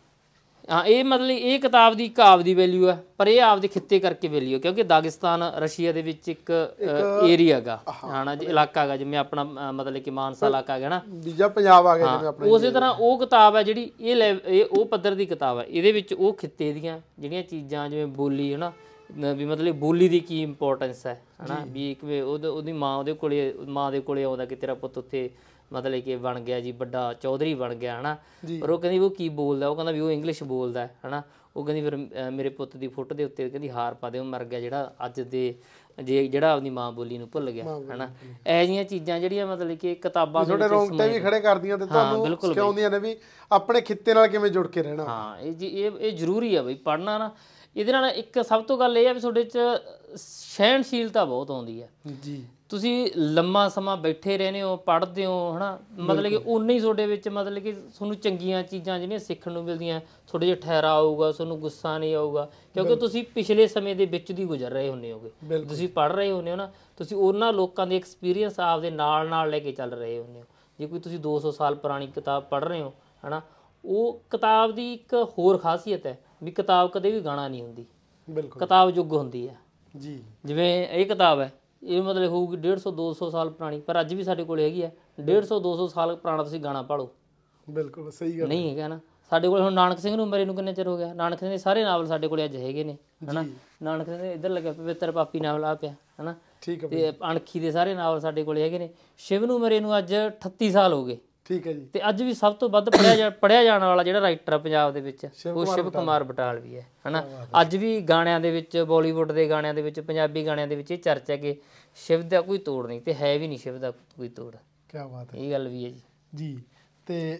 ਹਾਂ ਇਹ ਮਤਲਬ ਇਹ ਕਿਤਾਬ ਦੀ ਕਾਵ ਦੀ ਵੈਲਿਊ ਹੈ ਪਰ ਇਹ ਆਪਦੇ ਖਿੱਤੇ ਕਰਕੇ ਵੈਲਿਊ ਕਿਉਂਕਿ ਦਾਗਿਸਤਾਨ ਰਸ਼ੀਆ ਦੇ ਵਿੱਚ ਇੱਕ ਏਰੀਆ ਹੈਗਾ ਹਨਾ ਇਲਾਕਾ ਹੈਗਾ ਜਿਵੇਂ ਆਪਣਾ ਮਤਲਬ ਕਿ ਮਾਨਸਾ ਇਲਾਕਾ ਹੈਗਾ ਨਾ ਦੂਜਾ ਪੰਜਾਬ ਆ ਗਿਆ ਜਿਵੇਂ ਆਪਣਾ। ਉਸੇ ਤਰ੍ਹਾਂ ਉਹ ਕਿਤਾਬ ਹੈ ਜਿਹੜੀ ਇਹ ਇਹ ਉਹ ਪੱਧਰ ਦੀ ਕਿਤਾਬ ਹੈ। ਇਹਦੇ ਵਿੱਚ ਉਹ ਖਿੱਤੇ ਦੀਆਂ ਜਿਹੜੀਆਂ ਚੀਜ਼ਾਂ ਜਿਵੇਂ ਬੋਲੀ ਹਨਾ ਵੀ ਮਤਲਬ ਬੋਲੀ ਦੀ ਕੀ ਇੰਪੋਰਟੈਂਸ ਹੈ ਹਨਾ ਵੀ ਕਿਵੇਂ ਉਹਦੀ ਮਾਂ ਉਹਦੇ ਕੋਲੇ ਮਾਂ ਦੇ ਕੋਲੇ ਆਉਂਦਾ ਕਿ ਤੇਰਾ ਪੁੱਤ ਉੱਥੇ ਮਤਲਬ ਕਿ ਬਣ ਗਿਆ ਜੀ ਵੱਡਾ ਚੌਧਰੀ ਬਣ ਗਿਆ ਹਨਾ। ਪਰ ਉਹ ਕਹਿੰਦੀ ਉਹ ਕੀ ਬੋਲਦਾ ਉਹ ਕਹਿੰਦਾ ਵੀ ਉਹ ਇੰਗਲਿਸ਼ ਬੋਲਦਾ ਹਨਾ। ਉਹ ਕਹਿੰਦੀ ਫਿਰ ਮੇਰੇ ਪੁੱਤ ਦੀ ਫੋਟੋ ਦੇ ਉੱਤੇ ਕਹਿੰਦੀ ਹਾਰ ਪਾ ਦੇ ਉਹ ਮਰ ਗਿਆ ਜਿਹੜਾ ਅੱਜ ਦੇ ਜੇ ਜਿਹੜਾ ਆਪਣੀ ਮਾਂ ਬੋਲੀ ਨੂੰ ਭੁੱਲ ਗਿਆ ਹਨਾ। ਇਹੋ ਜਿਹੀਆਂ ਚੀਜ਼ਾਂ ਜਿਹੜੀਆਂ ਮਤਲਬ ਕਿ ਕਿਤਾਬਾਂ ਤੁਹਾਡੇ ਰੌਂਗਟੇ ਵੀ ਖੜੇ ਕਰਦੀਆਂ ਤੇ ਤੁਹਾਨੂੰ ਸਿਖਾਉਂਦੀਆਂ ਨੇ ਵੀ ਆਪਣੇ ਖਿੱਤੇ ਨਾਲ ਕਿਵੇਂ ਜੁੜ ਕੇ ਰਹਿਣਾ। ਹਾਂ ਇਹ ਜੀ ਇਹ ਇਹ ਜ਼ਰੂਰੀ ਆ ਬਈ ਪੜ੍ਹਨਾ ਨਾ। ਇਹਦੇ ਨਾਲ ਇੱਕ ਸਭ ਤੋਂ ਗੱਲ ਇਹ ਆ ਵੀ ਤੁਹਾਡੇ 'ਚ ਸਹਿਣਸ਼ੀਲਤਾ ਬਹੁਤ ਆਉਂਦੀ ਹੈ ਜੀ। ਤੁਸੀਂ ਲੰਮਾ ਸਮਾਂ ਬੈਠੇ ਰਹਿੰਦੇ ਹੋ ਪੜ੍ਹਦੇ ਹੋ ਹਨਾ ਮਤਲਬ ਕਿ ਉਨੇ ਹੀ ਤੁਹਾਡੇ ਵਿੱਚ ਮਤਲਬ ਕਿ ਤੁਹਾਨੂੰ ਚੰਗੀਆਂ ਚੀਜ਼ਾਂ ਜਿਹੜੀਆਂ ਸਿੱਖਣ ਨੂੰ ਮਿਲਦੀਆਂ ਥੋੜ੍ਹਾ ਜਿਹਾ ਠਹਿਰਾ ਆਊਗਾ ਤੁਹਾਨੂੰ ਗੁੱਸਾ ਨਹੀਂ ਆਊਗਾ ਕਿਉਂਕਿ ਤੁਸੀਂ ਪਿਛਲੇ ਸਮੇਂ ਦੇ ਵਿੱਚ ਦੀ ਗੁਜ਼ਰ ਰਹੇ ਹੁੰਦੇ ਹੋਗੇ। ਤੁਸੀਂ ਪੜ੍ਹ ਰਹੇ ਹੁੰਦੇ ਹੋ ਨਾ ਤੁਸੀਂ ਉਹਨਾਂ ਲੋਕਾਂ ਦੇ ਐਕਸਪੀਰੀਅੰਸ ਆਪਦੇ ਨਾਲ ਨਾਲ ਲੈ ਕੇ ਚੱਲ ਰਹੇ ਹੁੰਦੇ ਹੋ। ਜੇ ਕੋਈ ਤੁਸੀਂ ਦੋ ਸੌ ਸਾਲ ਪੁਰਾਣੀ ਕਿਤਾਬ ਪੜ੍ਹ ਰਹੇ ਹੋ ਹਨਾ ਉਹ ਕਿਤਾਬ ਦੀ ਇੱਕ ਹੋਰ ਖਾਸੀਅਤ ਹੈ ਵੀ ਕਿਤਾਬ ਕਦੇ ਵੀ ਗਾਣਾ ਨਹੀਂ ਹੁੰਦੀ। ਬਿਲਕੁਲ ਕਿਤਾਬ ਯੁੱਗ ਹੁੰਦੀ ਹੈ ਜੀ। ਜਿਵੇਂ ਇਹ ਕਿਤਾਬ ਹੈ ਇਹ ਮਤਲਬ ਹੋਊਗੀ ਡੇਢ ਸੌ ਦੋ ਸੌ ਸਾਲ ਪੁਰਾਣੀ ਪਰ ਅੱਜ ਵੀ ਸਾਡੇ ਕੋਲ ਹੈਗੀ ਹੈ। ਡੇਢ ਸੌ ਦੋ ਸੌ ਸਾਲ ਪੁਰਾਣਾ ਤੁਸੀਂ ਗਾਣਾ ਪੜ੍ਹੋ। ਬਿਲਕੁਲ ਸਹੀ ਗੱਲ ਨਹੀਂ ਹੈਗਾ ਨਾ। ਸਾਡੇ ਕੋਲ ਹੁਣ ਨਾਨਕ ਸਿੰਘ ਨੂੰ ਮਰੇ ਨੂੰ ਕਿੰਨੇ ਚਿਰ ਹੋ ਗਿਆ। ਨਾਨਕ ਸਿੰਘ ਦੇ ਸਾਰੇ ਨਾਵਲ ਸਾਡੇ ਕੋਲ ਅੱਜ ਹੈਗੇ ਨੇ ਹਨਾ। ਨਾਨਕ ਸਿੰਘ ਦੇ ਇੱਧਰ ਲੱਗਿਆ ਪਵਿੱਤਰ ਪਾਪੀ ਨਾਵਲ ਆ ਪਿਆ ਹਨਾ। ਠੀਕ ਹੈ। ਤੇ ਅਣਖੀ ਦੇ ਸਾਰੇ ਨਾਵਲ ਸਾਡੇ ਕੋਲ ਹੈਗੇ ਨੇ। ਸ਼ਿਵ ਨੂੰ ਮਰੇ ਨੂੰ ਅੱਜ ਅਠੱਤੀ ਸਾਲ ਹੋ ਗਏ। ਠੀਕ ਹੈ ਜੀ। ਤੇ ਅੱਜ ਵੀ ਸਭ ਤੋਂ ਵੱਧ ਪੜ੍ਹਿਆ ਜਾ ਪੜ੍ਹਿਆ ਜਾਣ ਵਾਲਾ ਜਿਹੜਾ ਰਾਈਟਰ ਆ ਪੰਜਾਬ ਦੇ ਵਿੱਚ ਉਹ ਸ਼ਿਵ ਕੁਮਾਰ ਬਟਾਲਵੀ ਹੈ ਹਨਾ। ਅੱਜ ਵੀ ਗਾਣਿਆਂ ਦੇ ਵਿੱਚ ਬਾਲੀਵੁੱਡ ਦੇ ਗਾਣਿਆਂ ਦੇ ਵਿੱਚ ਪੰਜਾਬੀ ਗਾਣਿਆਂ ਦੇ ਵਿੱਚ ਇਹ ਚਰਚਾ ਕਿ ਸ਼ਿਵ ਦਾ ਕੋਈ ਤੋੜ ਨਹੀਂ ਤੇ ਹੈ ਵੀ ਨਹੀਂ ਸ਼ਿਵ ਦਾ ਕੋਈ ਤੋੜ। ਕੀ ਬਾਤ ਹੈ। ਇਹ ਗੱਲ ਵੀ ਹੈ ਜੀ। ਜੀ ਤੇ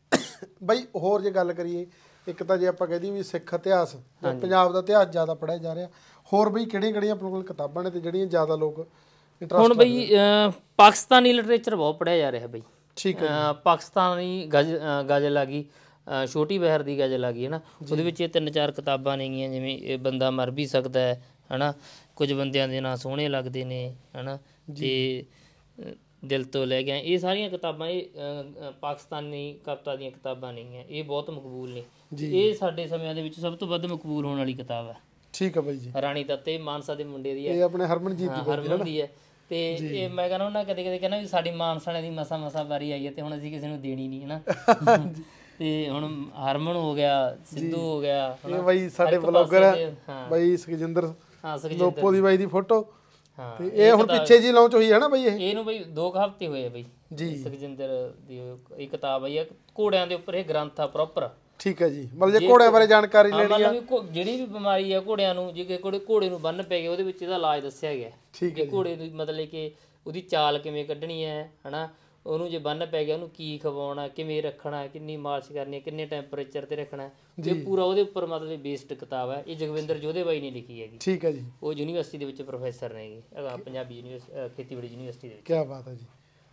ਬਈ ਹੋਰ ਜੇ ਗੱਲ ਕਰੀਏ ਇੱਕ ਤਾਂ ਜੇ ਆਪਾਂ ਕਹਦੇ ਵੀ ਸਿੱਖ ਇਤਿਹਾਸ ਪੰਜਾਬ ਦਾ ਇਤਿਹਾਸ ਜ਼ਿਆਦਾ ਪੜ੍ਹਿਆ ਜਾ ਰਿਹਾ ਹੋਰ ਬਈ ਕਿਹੜੀਆਂ ਕਿਹੜੀਆਂ ਆਪਣੇ ਕੋਲ ਕਿਤਾਬਾਂ ਨੇ ਤੇ ਜਿਹੜੀਆਂ ਜ਼ਿਆਦਾ ਲੋਕ ਹੁਣ ਬਈ ਪਾਕਿਸਤਾਨੀ ਲਿਟਰੇਚਰ ਬਹੁਤ ਪੜ੍ਹਿਆ ਜਾ ਰਿਹਾ ਬਈ। ਠੀਕ ਹੈ। ਪਾਕਿਸਤਾਨੀ ਗਜ਼ ਗਜ਼ਲ ਆ ਗਈ ਛੋਟੀ ਬਹਿਰ ਦੀ ਗਜ਼ਲ ਆ ਗਈ ਹੈ ਨਾ। ਉਹਦੇ ਵਿੱਚ ਇਹ ਤਿੰਨ ਚਾਰ ਕਿਤਾਬਾਂ ਨੇਗੀਆਂ ਜਿਵੇਂ ਇਹ ਬੰਦਾ ਮਰ ਵੀ ਸਕਦਾ ਹੈ ਹੈ ਨਾ। ਕੁਝ ਬੰਦਿਆਂ ਦੇ ਨਾਂ ਸੋਹਣੇ ਲੱਗਦੇ ਨੇ ਹੈ ਨਾ ਤੇ ਦਿਲ ਤੋਂ ਲੈ ਗਿਆ। ਇਹ ਸਾਰੀਆਂ ਕਿਤਾਬਾਂ ਇਹ ਪਾਕਿਸਤਾਨੀ ਕਵਿਤਾ ਦੀਆਂ ਕਿਤਾਬਾਂ ਨੇਗੀਆਂ। ਇਹ ਬਹੁਤ ਮਕਬੂਲ ਨੇ। ਇਹ ਸਾਡੇ ਸਮਿਆਂ ਦੇ ਵਿੱਚ ਸਭ ਤੋਂ ਵੱਧ ਮਕਬੂਲ ਹੋਣ ਵਾਲੀ ਕਿਤਾਬ ਹੈ। ਠੀਕ ਹੈ ਬਾਈ ਜੀ। ਰਾਣੀ ਤੱਤੇ ਮਾਨਸਾ ਦੇ ਮੁੰਡੇ ਦੀ ਹੈ। ਇਹ ਆਪਣੇ ਹਰਮਨਜੀਤ ਦੀ ਹਰਮਨ ਦੀ ਹੈ। ਤੇ ਇਹ ਮੈਂ ਕਹਿੰਦਾ ਉਹਨਾਂ ਕਦੇ ਕਦੇ ਕਹਿੰਦਾ ਵੀ ਸਾਡੀ ਮਾਨਸਾਣੇ ਦੀ ਮਸਾ ਮਸਾ ਵਾਰੀ ਆਈ ਹੈ ਤੇ ਹੁਣ ਅਸੀਂ ਕਿਸੇ ਨੂੰ ਦੇਣੀ ਨਹੀਂ ਹੈ ਨਾ। ਤੇ ਹੁਣ ਹਰਮਨ ਹੋ ਗਿਆ ਸਿੱਧੂ ਹੋ ਗਿਆ ਇਹ ਬਾਈ ਸਾਡੇ ਬਲੌਗਰ ਹੈ ਬਾਈ ਸੁਖਜਿੰਦਰ ਲੋਪੋ ਦੀ ਬਾਈ ਦੀ ਫੋਟੋ। ਤੇ ਇਹ ਹੁਣ ਪਿੱਛੇ ਜੀ ਲਾਂਚ ਹੋਈ ਹੈ ਨਾ ਬਾਈ ਇਹ ਇਹਨੂੰ ਬਈ ਦੋ ਕੁ ਹਫ਼ਤੇ ਹੋਏ ਆ ਬਈ ਜੀ। ਸੁਖਜਿੰਦਰ ਦੀ ਇਹ ਕਿਤਾਬ ਆਈ ਹੈ ਘੋੜਿਆਂ ਦੇ ਉੱਪਰ ਇਹ ਗ੍ਰੰਥ ਆ ਪ੍ਰੋਪਰ। ਠੀਕ ਹੈ ਜੀ। ਮਤਲਬ ਜੇ ਘੋੜਿਆਂ ਬਾਰੇ ਜਾਣਕਾਰੀ ਲੈਣੀ ਆ ਜਿਹੜੀ ਵੀ ਬਿਮਾਰੀ ਆ ਘੋੜਿਆਂ ਨੂੰ ਜੇ ਘੋੜੇ ਘੋੜੇ ਨੂੰ ਬੰਨ ਪੈ ਗਿਆ ਉਹਦੇ ਵਿੱਚ ਇਹਦਾ ਇਲਾਜ ਦੱਸਿਆ ਗਿਆ ਕਿ ਘੋੜੇ ਨੂੰ ਮਤਲਬ ਕਿ ਉਹਦੀ ਚਾਲ ਕਿਵੇਂ ਕੱਢਣੀ ਹੈ ਹਨਾ। ਉਹਨੂੰ ਜੇ ਬੰਨ ਪੈ ਗਿਆ ਉਹਨੂੰ ਕੀ ਖਵਾਉਣਾ ਕਿਵੇਂ ਰੱਖਣਾ ਕਿੰਨੀ ਮਾਲਿਸ਼ ਕਰਨੀ ਕਿੰਨੇ ਟੈਂਪਰੇਚਰ ਤੇ ਰੱਖਣਾ ਇਹ ਪੂਰਾ ਉਹਦੇ ਉੱਪਰ ਮਤਲਬ ਬੇਸਡ ਕਿਤਾਬ ਹੈ। ਇਹ ਜਗਵਿੰਦਰ ਜੋਧੇ ਬਾਈ ਨੇ ਲਿਖੀ ਹੈਗੀ। ਠੀਕ ਹੈ ਜੀ। ਉਹ ਯੂਨੀਵਰਸਿਟੀ ਦੇ ਵਿੱਚ ਪ੍ਰੋਫੈਸਰ ਨੇਗੇ ਪੰਜਾਬੀ ਯੂਨੀਵਰਸਿਟੀ ਖੇਤੀਬਾੜੀ ਯੂਨੀਵਰਸਿਟੀ ਦੇ ਵਿੱਚ। ਕੀ ਬਾਤ ਹੈ ਜੀ।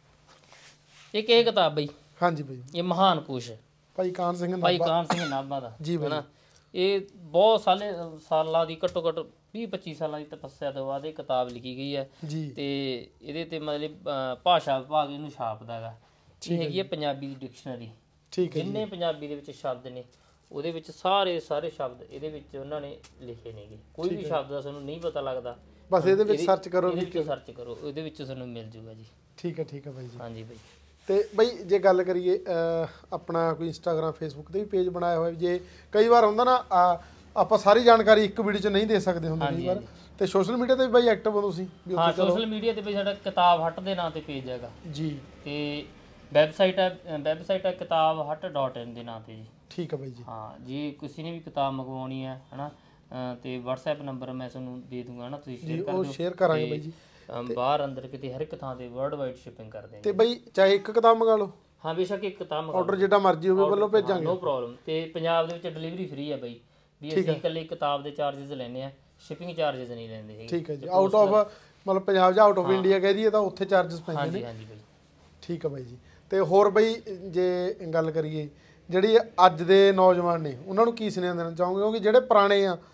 ਇੱਕ ਇਹ ਕਿਤਾਬ ਬਈ ਹਾਂਜੀ ਬਈ ਇਹ ਮਹਾਨ ਕੋਸ਼ ਭਾਈ ਕਾਨ ਸਿੰਘ ਭਾਈ ਕਾਨ ਸਿੰਘ ਨਾਭਾ ਦਾ ਹਨਾ। ਇਹ ਬਹੁਤ ਸਾਲੇ ਸਾਲਾਂ ਦੀ ਘੱਟੋ ਘੱਟ ਵੀਹ ਪੱਚੀ ਸਾਲਾਂ ਦੀ ਤਪੱਸਿਆ ਤੋਂ ਬਾਅਦ ਇਹ ਕਿਤਾਬ ਲਿਖੀ ਗਈ ਹੈ ਤੇ ਇਹਦੇ ਤੇ ਮਤਲਬ ਭਾਸ਼ਾ ਵਿਭਾਗ ਇਹਨੂੰ ਛਾਪਦਾ ਹੈਗਾ। ਇਹ ਹੈਗੀ ਹੈ ਪੰਜਾਬੀ ਦੀ ਡਿਕਸ਼ਨਰੀ। ਠੀਕ ਹੈ। ਜਿੰਨੇ ਪੰਜਾਬੀ ਦੇ ਵਿੱਚ ਸ਼ਬਦ ਨੇ ਉਹਦੇ ਵਿੱਚ ਸਾਰੇ ਸਾਰੇ ਸ਼ਬਦ ਇਹਦੇ ਵਿੱਚ ਉਹਨਾਂ ਨੇ ਲਿਖੇ ਨੇਗੇ। ਕੋਈ ਵੀ ਸ਼ਬਦ ਦਾ ਤੁਹਾਨੂੰ ਨਹੀਂ ਪਤਾ ਲੱਗਦਾ ਬਸ ਇਹਦੇ ਵਿੱਚ ਸਰਚ ਕਰੋ ਇਹਦੇ ਵਿੱਚ ਸਰਚ ਕਰੋ ਉਹਦੇ ਵਿੱਚ ਤੁਹਾਨੂੰ ਮਿਲ ਜੂਗਾ ਜੀ। ਠੀਕ ਹੈ। ਠੀਕ ਹੈ ਬਾਈ ਜੀ। ਹਾਂਜੀ ਬਾਈ। ਤੇ ਬਈ ਜੇ ਗੱਲ ਕਰੀਏ ਆਪਣਾ ਕੋਈ ਇੰਸਟਾਗ੍ਰਾਮ ਫੇਸਬੁੱਕ ਤੇ ਵੀ ਪੇਜ ਬਣਾਇਆ ਹੋਇਆ, ਜੇ ਕਈ ਵਾਰ ਹੁੰਦਾ ਨਾ ਆਪਾਂ ਸਾਰੀ ਜਾਣਕਾਰੀ ਇੱਕ ਵੀਡੀਓ 'ਚ ਨਹੀਂ ਦੇ ਸਕਦੇ ਹੁੰਦੇ ਕਈ ਵਾਰ, ਤੇ ਸੋਸ਼ਲ ਮੀਡੀਆ ਤੇ ਵੀ ਬਾਈ ਐਕਟਿਵ ਹੋ ਤੁਸੀਂ? ਹਾਂ, ਸੋਸ਼ਲ ਮੀਡੀਆ ਤੇ ਬਈ ਸਾਡਾ ਕਿਤਾਬ ਹੱਟ ਦੇ ਨਾਂ ਤੇ ਪੇਜ ਹੈਗਾ ਜੀ, ਤੇ ਵੈਬਸਾਈਟ ਹੈ ਵੈਬਸਾਈਟ ਹੈ ਕਿਤਾਬ ਹੱਟ ਡਾਟ ਇਨ ਦੇ ਨਾਂ ਤੇ ਜੀ। ਠੀਕ ਹੈ ਬਾਈ ਜੀ। ਹਾਂ, ਜੇ ਕਿਸੇ ਨੇ ਵੀ ਕਿਤਾਬ ਮੰਗਵਾਉਣੀ ਹੈ ਹਨਾ ਤੇ WhatsApp ਨੰਬਰ ਮੈਂ ਤੁਹਾਨੂੰ ਦੇ ਦੂੰਗਾ ਨਾ, ਤੁਸੀਂ ਸ਼ੇਅਰ ਕਰ ਦਿਓ। ਉਹ ਸ਼ੇਅਰ ਕਰਾਂਗੇ ਬਾਈ ਜੀ। ਬਾਹਰ ਅੰਦਰ ਕਿਤੇ ਹਰ ਇੱਕ ਥਾਂ ਤੇ ਵਰਲਡ ਵਾਈਡ ਸ਼ਿਪਿੰਗ ਕਰਦੇ ਨੇ। ਤੇ ਬਈ ਚਾਹੇ ਇੱਕ ਕਿਤਾਬ ਮੰਗਾ ਲਓ? ਹਾਂ, ਬੇਸ਼ੱਕ ਇੱਕ ਕਿਤਾਬ ਮੰਗਾ ਲਓ, ਆਰਡਰ ਜਿਹੜਾ ਮਰਜ਼ੀ ਹੋਵੇ ਵੱਲੋਂ ਭੇਜਾਂਗੇ, ਨੋ ਪ੍ਰੋਬਲਮ। ਤੇ ਪੰਜਾਬ ਦੇ ਵਿੱਚ ਡਿਲੀਵਰੀ ਫ੍ਰੀ ਹੈ ਬਾਈ, ਵੀ ਅਸੀਂ ਇਕੱਲੇ ਕਿਤਾਬ ਦੇ ਚਾਰजेस ਲੈਂਦੇ ਆ, ਸ਼ਿਪਿੰਗ ਚਾਰजेस ਨਹੀਂ ਲੈਂਦੇ ਹੈਗੇ। ਠੀਕ ਹੈ ਜੀ। ਆਊਟ ਆਫ ਮਤਲਬ ਪੰਜਾਬ ਜਾਂ ਆਊਟ ਆਫ ਇੰਡੀਆ ਕਹਿ ਦਈਏ ਤਾਂ ਉੱਥੇ ਚਾਰजेस ਪੈਂਦੇ ਨੇ? ਹਾਂਜੀ ਹਾਂਜੀ ਬਾਈ। ਠੀਕ ਹੈ ਬਾਈ ਜੀ। ਤੇ ਹੋਰ ਬਈ ਜੇ ਗੱਲ ਕਰੀਏ ਜਿਹੜੀ ਅੱਜ ਦੇ ਨੌਜਵਾਨ ਨੇ ਉਹਨਾਂ ਨੂੰ ਕੀ ਸੁਨੇਹਾ ਦੇਣਾ ਚਾਹੋਗੇ? ਕਿਉਂਕਿ ਜਿਹੜੇ ਪੁਰਾਣੇ ਆ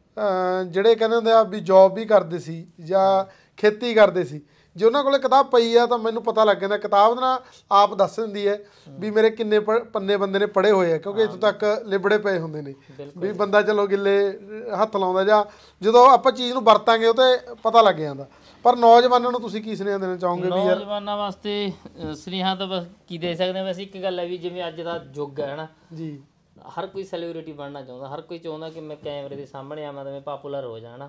ਜਿਹੜੇ ਕਹਿੰਦੇ ਹੁੰਦੇ ਆ ਵੀ ਜੌਬ ਵੀ ਕਰਦੇ ਸੀ ਜਾਂ ਖੇਤੀ ਕਰਦੇ ਸੀ, ਜੇ ਉਹਨਾਂ ਕੋਲੇ ਕਿਤਾਬ ਪਈ ਆ ਤਾਂ ਮੈਨੂੰ ਪਤਾ ਲੱਗ ਜਾਂਦਾ, ਕਿਤਾਬ ਨਾਲ ਆਪ ਦੱਸ ਦਿੰਦੀ ਹੈ ਵੀ ਮੇਰੇ ਕਿੰਨੇ ਪੰਨੇ ਬੰਦੇ ਨੇ ਪੜ੍ਹੇ ਹੋਏ ਆ, ਕਿਉਂਕਿ ਇੱਥੋਂ ਤੱਕ ਲਿਬੜੇ ਪਏ ਹੁੰਦੇ ਨੇ ਵੀ ਬੰਦਾ ਚਲੋ ਗਿੱਲੇ ਹੱਥ ਲਾਉਂਦਾ, ਜਾਂ ਜਦੋਂ ਆਪਾਂ ਚੀਜ਼ ਨੂੰ ਵਰਤਾਂਗੇ ਉਹ ਤੇ ਪਤਾ ਲੱਗ ਜਾਂਦਾ। ਪਰ ਨੌਜਵਾਨਾਂ ਨੂੰ ਤੁਸੀਂ ਕੀ ਸੁਨੇਹਾ ਦੇਣਾ ਚਾਹੋਗੇ? ਵੀ ਯਾਰ ਨੌਜਵਾਨਾਂ ਵਾਸਤੇ ਸੁਨੇਹਾ ਤਾਂ ਬਸ ਕੀ ਦੇ ਸਕਦੇ ਹਾਂ, ਵੈਸੇ ਇੱਕ ਗੱਲ ਹੈ ਵੀ ਜਿਵੇਂ ਅੱਜ ਦਾ ਯੁੱਗ ਹੈ ਨਾ ਜੀ, ਹਰ ਕੋਈ ਸੈਲੀਬ੍ਰਿਟੀ ਬਣਨਾ ਚਾਹੁੰਦਾ, ਹਰ ਕੋਈ ਚਾਹੁੰਦਾ ਕਿ ਮੈਂ ਕੈਮਰੇ ਦੇ ਸਾਹਮਣੇ ਆਵਾਂ ਤਾਂ ਮੈਂ ਪਾਪੂਲਰ ਹੋ ਜਾਣਾ।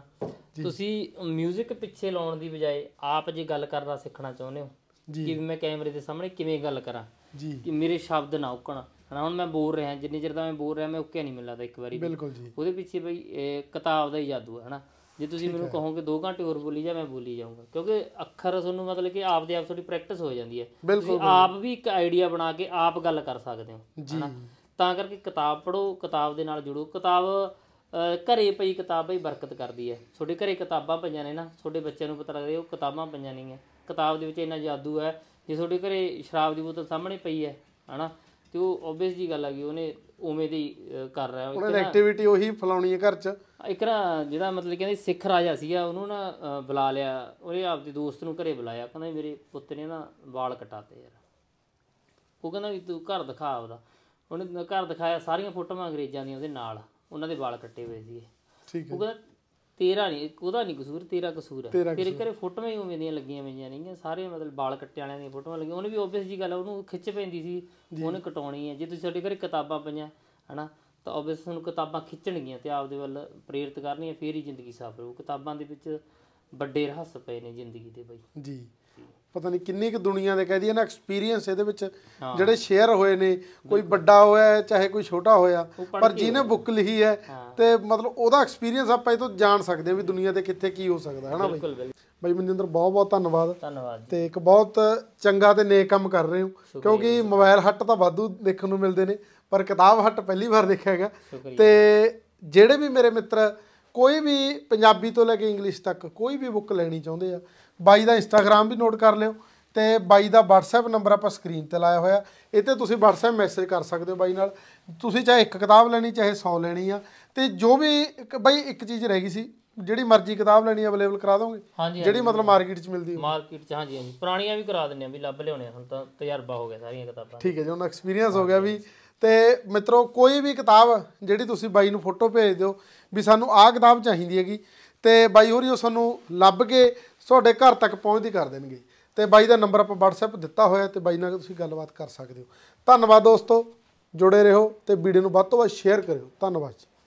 ਤੁਸੀਂ ਮਿਊਜ਼ਿਕ ਪਿੱਛੇ ਲਾਉਣ ਦੀ ਬਜਾਏ ਆਪ ਜੇ ਗੱਲ ਕਰਨਾ ਸਿੱਖਣਾ ਚਾਹੁੰਦੇ ਹੋ ਕਿ ਮੈਂ ਕੈਮਰੇ ਦੇ ਸਾਹਮਣੇ ਕਿਵੇਂ ਗੱਲ ਕਰਾਂ, ਕਿ ਮੇਰੇ ਸ਼ਬਦ ਨਾ ਉੱਕਣ ਹਨਾ। ਹੁਣ ਮੈਂ ਬੋਲ ਰਿਹਾ, ਜਿੰਨੀ ਚਿਰ ਦਾ ਮੈਂ ਬੋਲ ਰਿਹਾ ਮੈਂ ਉੱਕਿਆ ਨਹੀਂ, ਮੈਨੂੰ ਲੱਗਦਾ ਇੱਕ ਵਾਰੀ। ਬਿਲਕੁਲ ਜੀ। ਉਹਦੇ ਪਿੱਛੇ ਬਈ ਕਿਤਾਬ ਦਾ ਹੀ ਜਾਦੂ ਹੈ ਹਨਾ। ਜੇ ਤੁਸੀਂ ਮੈਨੂੰ ਕਹੋਗੇ ਦੋ ਘੰਟੇ ਹੋਰ ਬੋਲੀ ਜਾ, ਮੈਂ ਬੋਲੀ ਜਾਊਂਗਾ, ਕਿਉਂਕਿ ਅੱਖਰ ਤੁਹਾਨੂੰ ਮਤਲਬ ਕਿ ਆਪ ਦੇ ਆਪ ਤੁਹਾਡੀ ਪ੍ਰੈਕਟਿਸ ਹੋ ਜਾਂਦੀ ਹੈ। ਤੁਸੀਂ ਆਪ ਵੀ ਇੱਕ ਆਈਡੀਆ ਬਣਾ ਕੇ ਆਪ ਗੱਲ ਕਰ ਸਕਦੇ ਹੋ ਹਨਾ। ਤਾਂ ਕਰਕੇ ਕਿਤਾਬ ਪੜ੍ਹੋ, ਕਿਤਾਬ ਦੇ ਨਾਲ ਜੁੜੋ। ਕਿਤਾਬ ਘਰੇ ਪਈ ਕਿਤਾਬ ਹੀ ਬਰਕਤ ਕਰਦੀ ਹੈ। ਤੁਹਾਡੇ ਘਰੇ ਕਿਤਾਬਾਂ ਪਈਆਂ ਨੇ ਨਾ, ਤੁਹਾਡੇ ਬੱਚਿਆਂ ਨੂੰ ਪਤਾ ਲੱਗਦਾ ਉਹ ਕਿਤਾਬਾਂ ਪਈਆਂ ਨਹੀਂ ਹੈ। ਕਿਤਾਬ ਦੇ ਵਿੱਚ ਇੰਨਾ ਜਾਦੂ ਹੈ, ਜੇ ਤੁਹਾਡੇ ਘਰੇ ਸ਼ਰਾਬ ਦੀ ਬੋਤਲ ਸਾਹਮਣੇ ਪਈ ਹੈ ਹਨਾ, ਤੇ ਉਹ ਓਬਵੀਅਸ ਜੀ ਗੱਲ ਆ ਗਈ ਉਹਨੇ ਉਵੇਂ ਦੀ ਕਰ ਰਿਹਾ, ਉਹਨੇ ਐਕਟੀਵਿਟੀ ਉਹੀ ਫਲਾਉਣੀ ਹੈ ਘਰ 'ਚ। ਇੱਕ ਨਾ ਜਿਹੜਾ ਮਤਲਬ ਕਹਿੰਦੇ ਸਿੱਖ ਰਾਜਾ ਸੀਗਾ, ਉਹਨੂੰ ਨਾ ਬੁਲਾ ਲਿਆ, ਉਹਨੇ ਆਪਦੇ ਦੋਸਤ ਨੂੰ ਘਰੇ ਬੁਲਾਇਆ, ਕਹਿੰਦਾ ਮੇਰੇ ਪੁੱਤ ਨੇ ਨਾ ਵਾਲ ਕਟਾਤੇ ਯਾਰ। ਉਹ ਕਹਿੰਦਾ ਵੀ ਤੂੰ ਘਰ ਦਿਖਾ ਆਪਦਾ। ਉਹਨੇ ਘਰ ਦਿਖਾਇਆ, ਸਾਰੀਆਂ ਫੋਟੋਆਂ ਅੰਗਰੇਜ਼ਾਂ ਦੀਆਂ ਉਹਦੇ ਨਾਲ, ਉਹਨਾਂ ਦੇ ਵਾਲ ਕੱਟੇ ਹੋਏ ਸੀਗੇ। ਉਹ ਕਹਿੰਦਾ ਤੇਰਾ ਨਹੀਂ, ਉਹਦਾ ਨਹੀਂ ਕਸੂਰ, ਤੇਰਾ ਕਸੂਰ ਹੈ, ਤੇਰੇ ਘਰੇ ਫੋਟੋਆਂ ਹੀ ਉਵੇਂ ਦੀਆਂ ਲੱਗੀਆਂ ਹੋਈਆਂ ਨੇਗੀਆਂ, ਸਾਰੇ ਮਤਲਬ ਵਾਲ ਕੱਟੇ ਵਾਲਿਆਂ ਦੀਆਂ ਫੋਟੋਆਂ ਲੱਗੀਆਂ। ਉਹਨੇ ਵੀ ਓਬਵੀਅਸ ਜੀ ਗੱਲ, ਉਹਨੂੰ ਖਿੱਚ ਪੈਂਦੀ ਸੀ, ਉਹਨੇ ਕਟਾਉਣੀ ਹੈ। ਜੇ ਤੁਸੀਂ ਤੁਹਾਡੇ ਘਰੇ ਕਿਤਾਬਾਂ ਪਈਆਂ ਹੈ ਨਾ, ਤਾਂ ਓਬਵੀਅਸ ਤੁਹਾਨੂੰ ਕਿਤਾਬਾਂ ਖਿੱਚਣਗੀਆਂ ਅਤੇ ਆਪਦੇ ਵੱਲ ਪ੍ਰੇਰਿਤ ਕਰਨੀਆਂ, ਫਿਰ ਹੀ ਜ਼ਿੰਦਗੀ ਸਫਲ ਹੋਊ। ਕਿਤਾਬਾਂ ਦੇ ਵਿੱਚ ਵੱਡੇ ਰਹੱਸ ਪਏ ਨੇ ਜ਼ਿੰਦਗੀ ਦੇ ਬਾਈ ਜੀ। ਪਤਾ ਨਹੀਂ ਕਿੰਨੀ ਕੁ ਦੁਨੀਆ ਦੇ ਕਹਿ ਦਈਏ ਨਾ ਐਕਸਪੀਰੀਅੰਸ ਇਹਦੇ ਵਿੱਚ ਜਿਹੜੇ ਸ਼ੇਅਰ ਹੋਏ ਨੇ, ਕੋਈ ਵੱਡਾ ਹੋਇਆ ਚਾਹੇ ਕੋਈ ਛੋਟਾ ਹੋਇਆ, ਪਰ ਜਿਹਨੇ ਬੁੱਕ ਲਿਖੀ ਹੈ ਤੇ ਮਤਲਬ ਉਹਦਾ ਐਕਸਪੀਰੀਅੰਸ ਆਪਾਂ ਇਹ ਤੋਂ ਜਾਣ ਸਕਦੇ ਹਾਂ ਵੀ ਦੁਨੀਆ ਤੇ ਕਿੱਥੇ ਕੀ ਹੋ ਸਕਦਾ ਹੈ ਨਾ ਬਾਈ। ਬਾਈ ਮਨਜਿੰਦਰ ਬਹੁਤ ਬਹੁਤ ਧੰਨਵਾਦ। ਧੰਨਵਾਦ। ਤੇ ਇੱਕ ਬਹੁਤ ਚੰਗਾ ਤੇ ਨੇਕ ਕੰਮ ਕਰ ਰਹੇ ਹੋ, ਕਿਉਂਕਿ ਮੋਬਾਈਲ ਹੱਟ ਤਾਂ ਵਾਧੂ ਦੇਖਣ ਨੂੰ ਮਿਲਦੇ ਨੇ, ਪਰ ਕਿਤਾਬ ਹੱਟ ਪਹਿਲੀ ਵਾਰ ਦੇਖਿਆ ਹੈਗਾ। ਤੇ ਜਿਹੜੇ ਵੀ ਮੇਰੇ ਮਿੱਤਰ ਕੋਈ ਵੀ ਪੰਜਾਬੀ ਤੋਂ ਲੈ ਕੇ ਇੰਗਲਿਸ਼ ਤੱਕ ਕੋਈ ਵੀ ਬੁੱਕ ਲੈਣੀ ਚਾਹੁੰਦੇ ਆ, ਬਾਈ ਦਾ ਇੰਸਟਾਗ੍ਰਾਮ ਵੀ ਨੋਟ ਕਰ ਲਿਓ, ਤੇ ਬਾਈ ਦਾ WhatsApp ਨੰਬਰ ਆਪਾਂ ਸਕਰੀਨ ਤੇ ਲਾਇਆ ਹੋਇਆ, ਇਹ 'ਤੇ ਤੁਸੀਂ WhatsApp ਮੈਸੇਜ ਕਰ ਸਕਦੇ ਹੋ ਬਾਈ ਨਾਲ। ਤੁਸੀਂ ਚਾਹੇ ਇੱਕ ਕਿਤਾਬ ਲੈਣੀ ਚਾਹੇ ਸੌ ਲੈਣੀ ਆ, ਤੇ ਜੋ ਵੀ ਬਾਈ ਇੱਕ ਚੀਜ਼ ਰਹਿ ਗਈ ਸੀ, ਜਿਹੜੀ ਮਰਜ਼ੀ ਕਿਤਾਬ ਲੈਣੀ ਅਵੇਲੇਬਲ ਕਰਾ ਦੋਗੇ? ਜਿਹੜੀ ਮਤਲਬ ਮਾਰਕੀਟ 'ਚ ਮਿਲਦੀ ਹੋਵੇ? ਮਾਰਕੀਟ 'ਚ ਹਾਂਜੀ ਹਾਂਜੀ, ਪੁਰਾਣੀਆਂ ਵੀ ਕਰਾ ਦਿੰਦੇ ਆ, ਵੀ ਲੱਭ ਲਿਆਉਣੇ, ਹੁਣ ਤਾਂ ਤਜਰਬਾ ਹੋ ਗਿਆ ਸਾਰੀਆਂ ਕਿਤਾਬਾਂ। ਠੀਕ ਹੈ ਜੀ, ਹੁਣ ਐਕਸਪੀਰੀਅੰਸ ਹੋ ਗਿਆ ਵੀ। ਤੇ ਮਿੱਤਰੋ ਕੋਈ ਵੀ ਕਿਤਾਬ ਜਿਹੜੀ ਤੁਸੀਂ ਬਾਈ ਨੂੰ ਫੋਟੋ ਭੇਜ ਦਿਓ ਵੀ ਸਾਨੂੰ ਆਹ ਕਿਤਾਬ ਚਾਹੀਦੀ ਹੈਗੀ, ਤੇ ਬਾਈ ਹੋਰੀ ਉਹ ਸਾਨੂੰ ਲੱਭ ਕੇ ਤੁਹਾਡੇ ਘਰ ਤੱਕ ਪਹੁੰਚਦੀ ਕਰ ਦੇਣਗੇ। ਤੇ ਬਾਈ ਦਾ ਨੰਬਰ ਆਪਾਂ WhatsApp ਦਿੱਤਾ ਹੋਇਆ, ਤੇ ਬਾਈ ਨਾਲ ਤੁਸੀਂ ਗੱਲਬਾਤ ਕਰ ਸਕਦੇ ਹੋ। ਧੰਨਵਾਦ ਦੋਸਤੋ, ਜੁੜੇ ਰਹੋ ਤੇ ਵੀਡੀਓ ਨੂੰ ਵੱਧ ਤੋਂ ਵੱਧ ਸ਼ੇਅਰ ਕਰਿਓ। ਧੰਨਵਾਦ ਜੀ।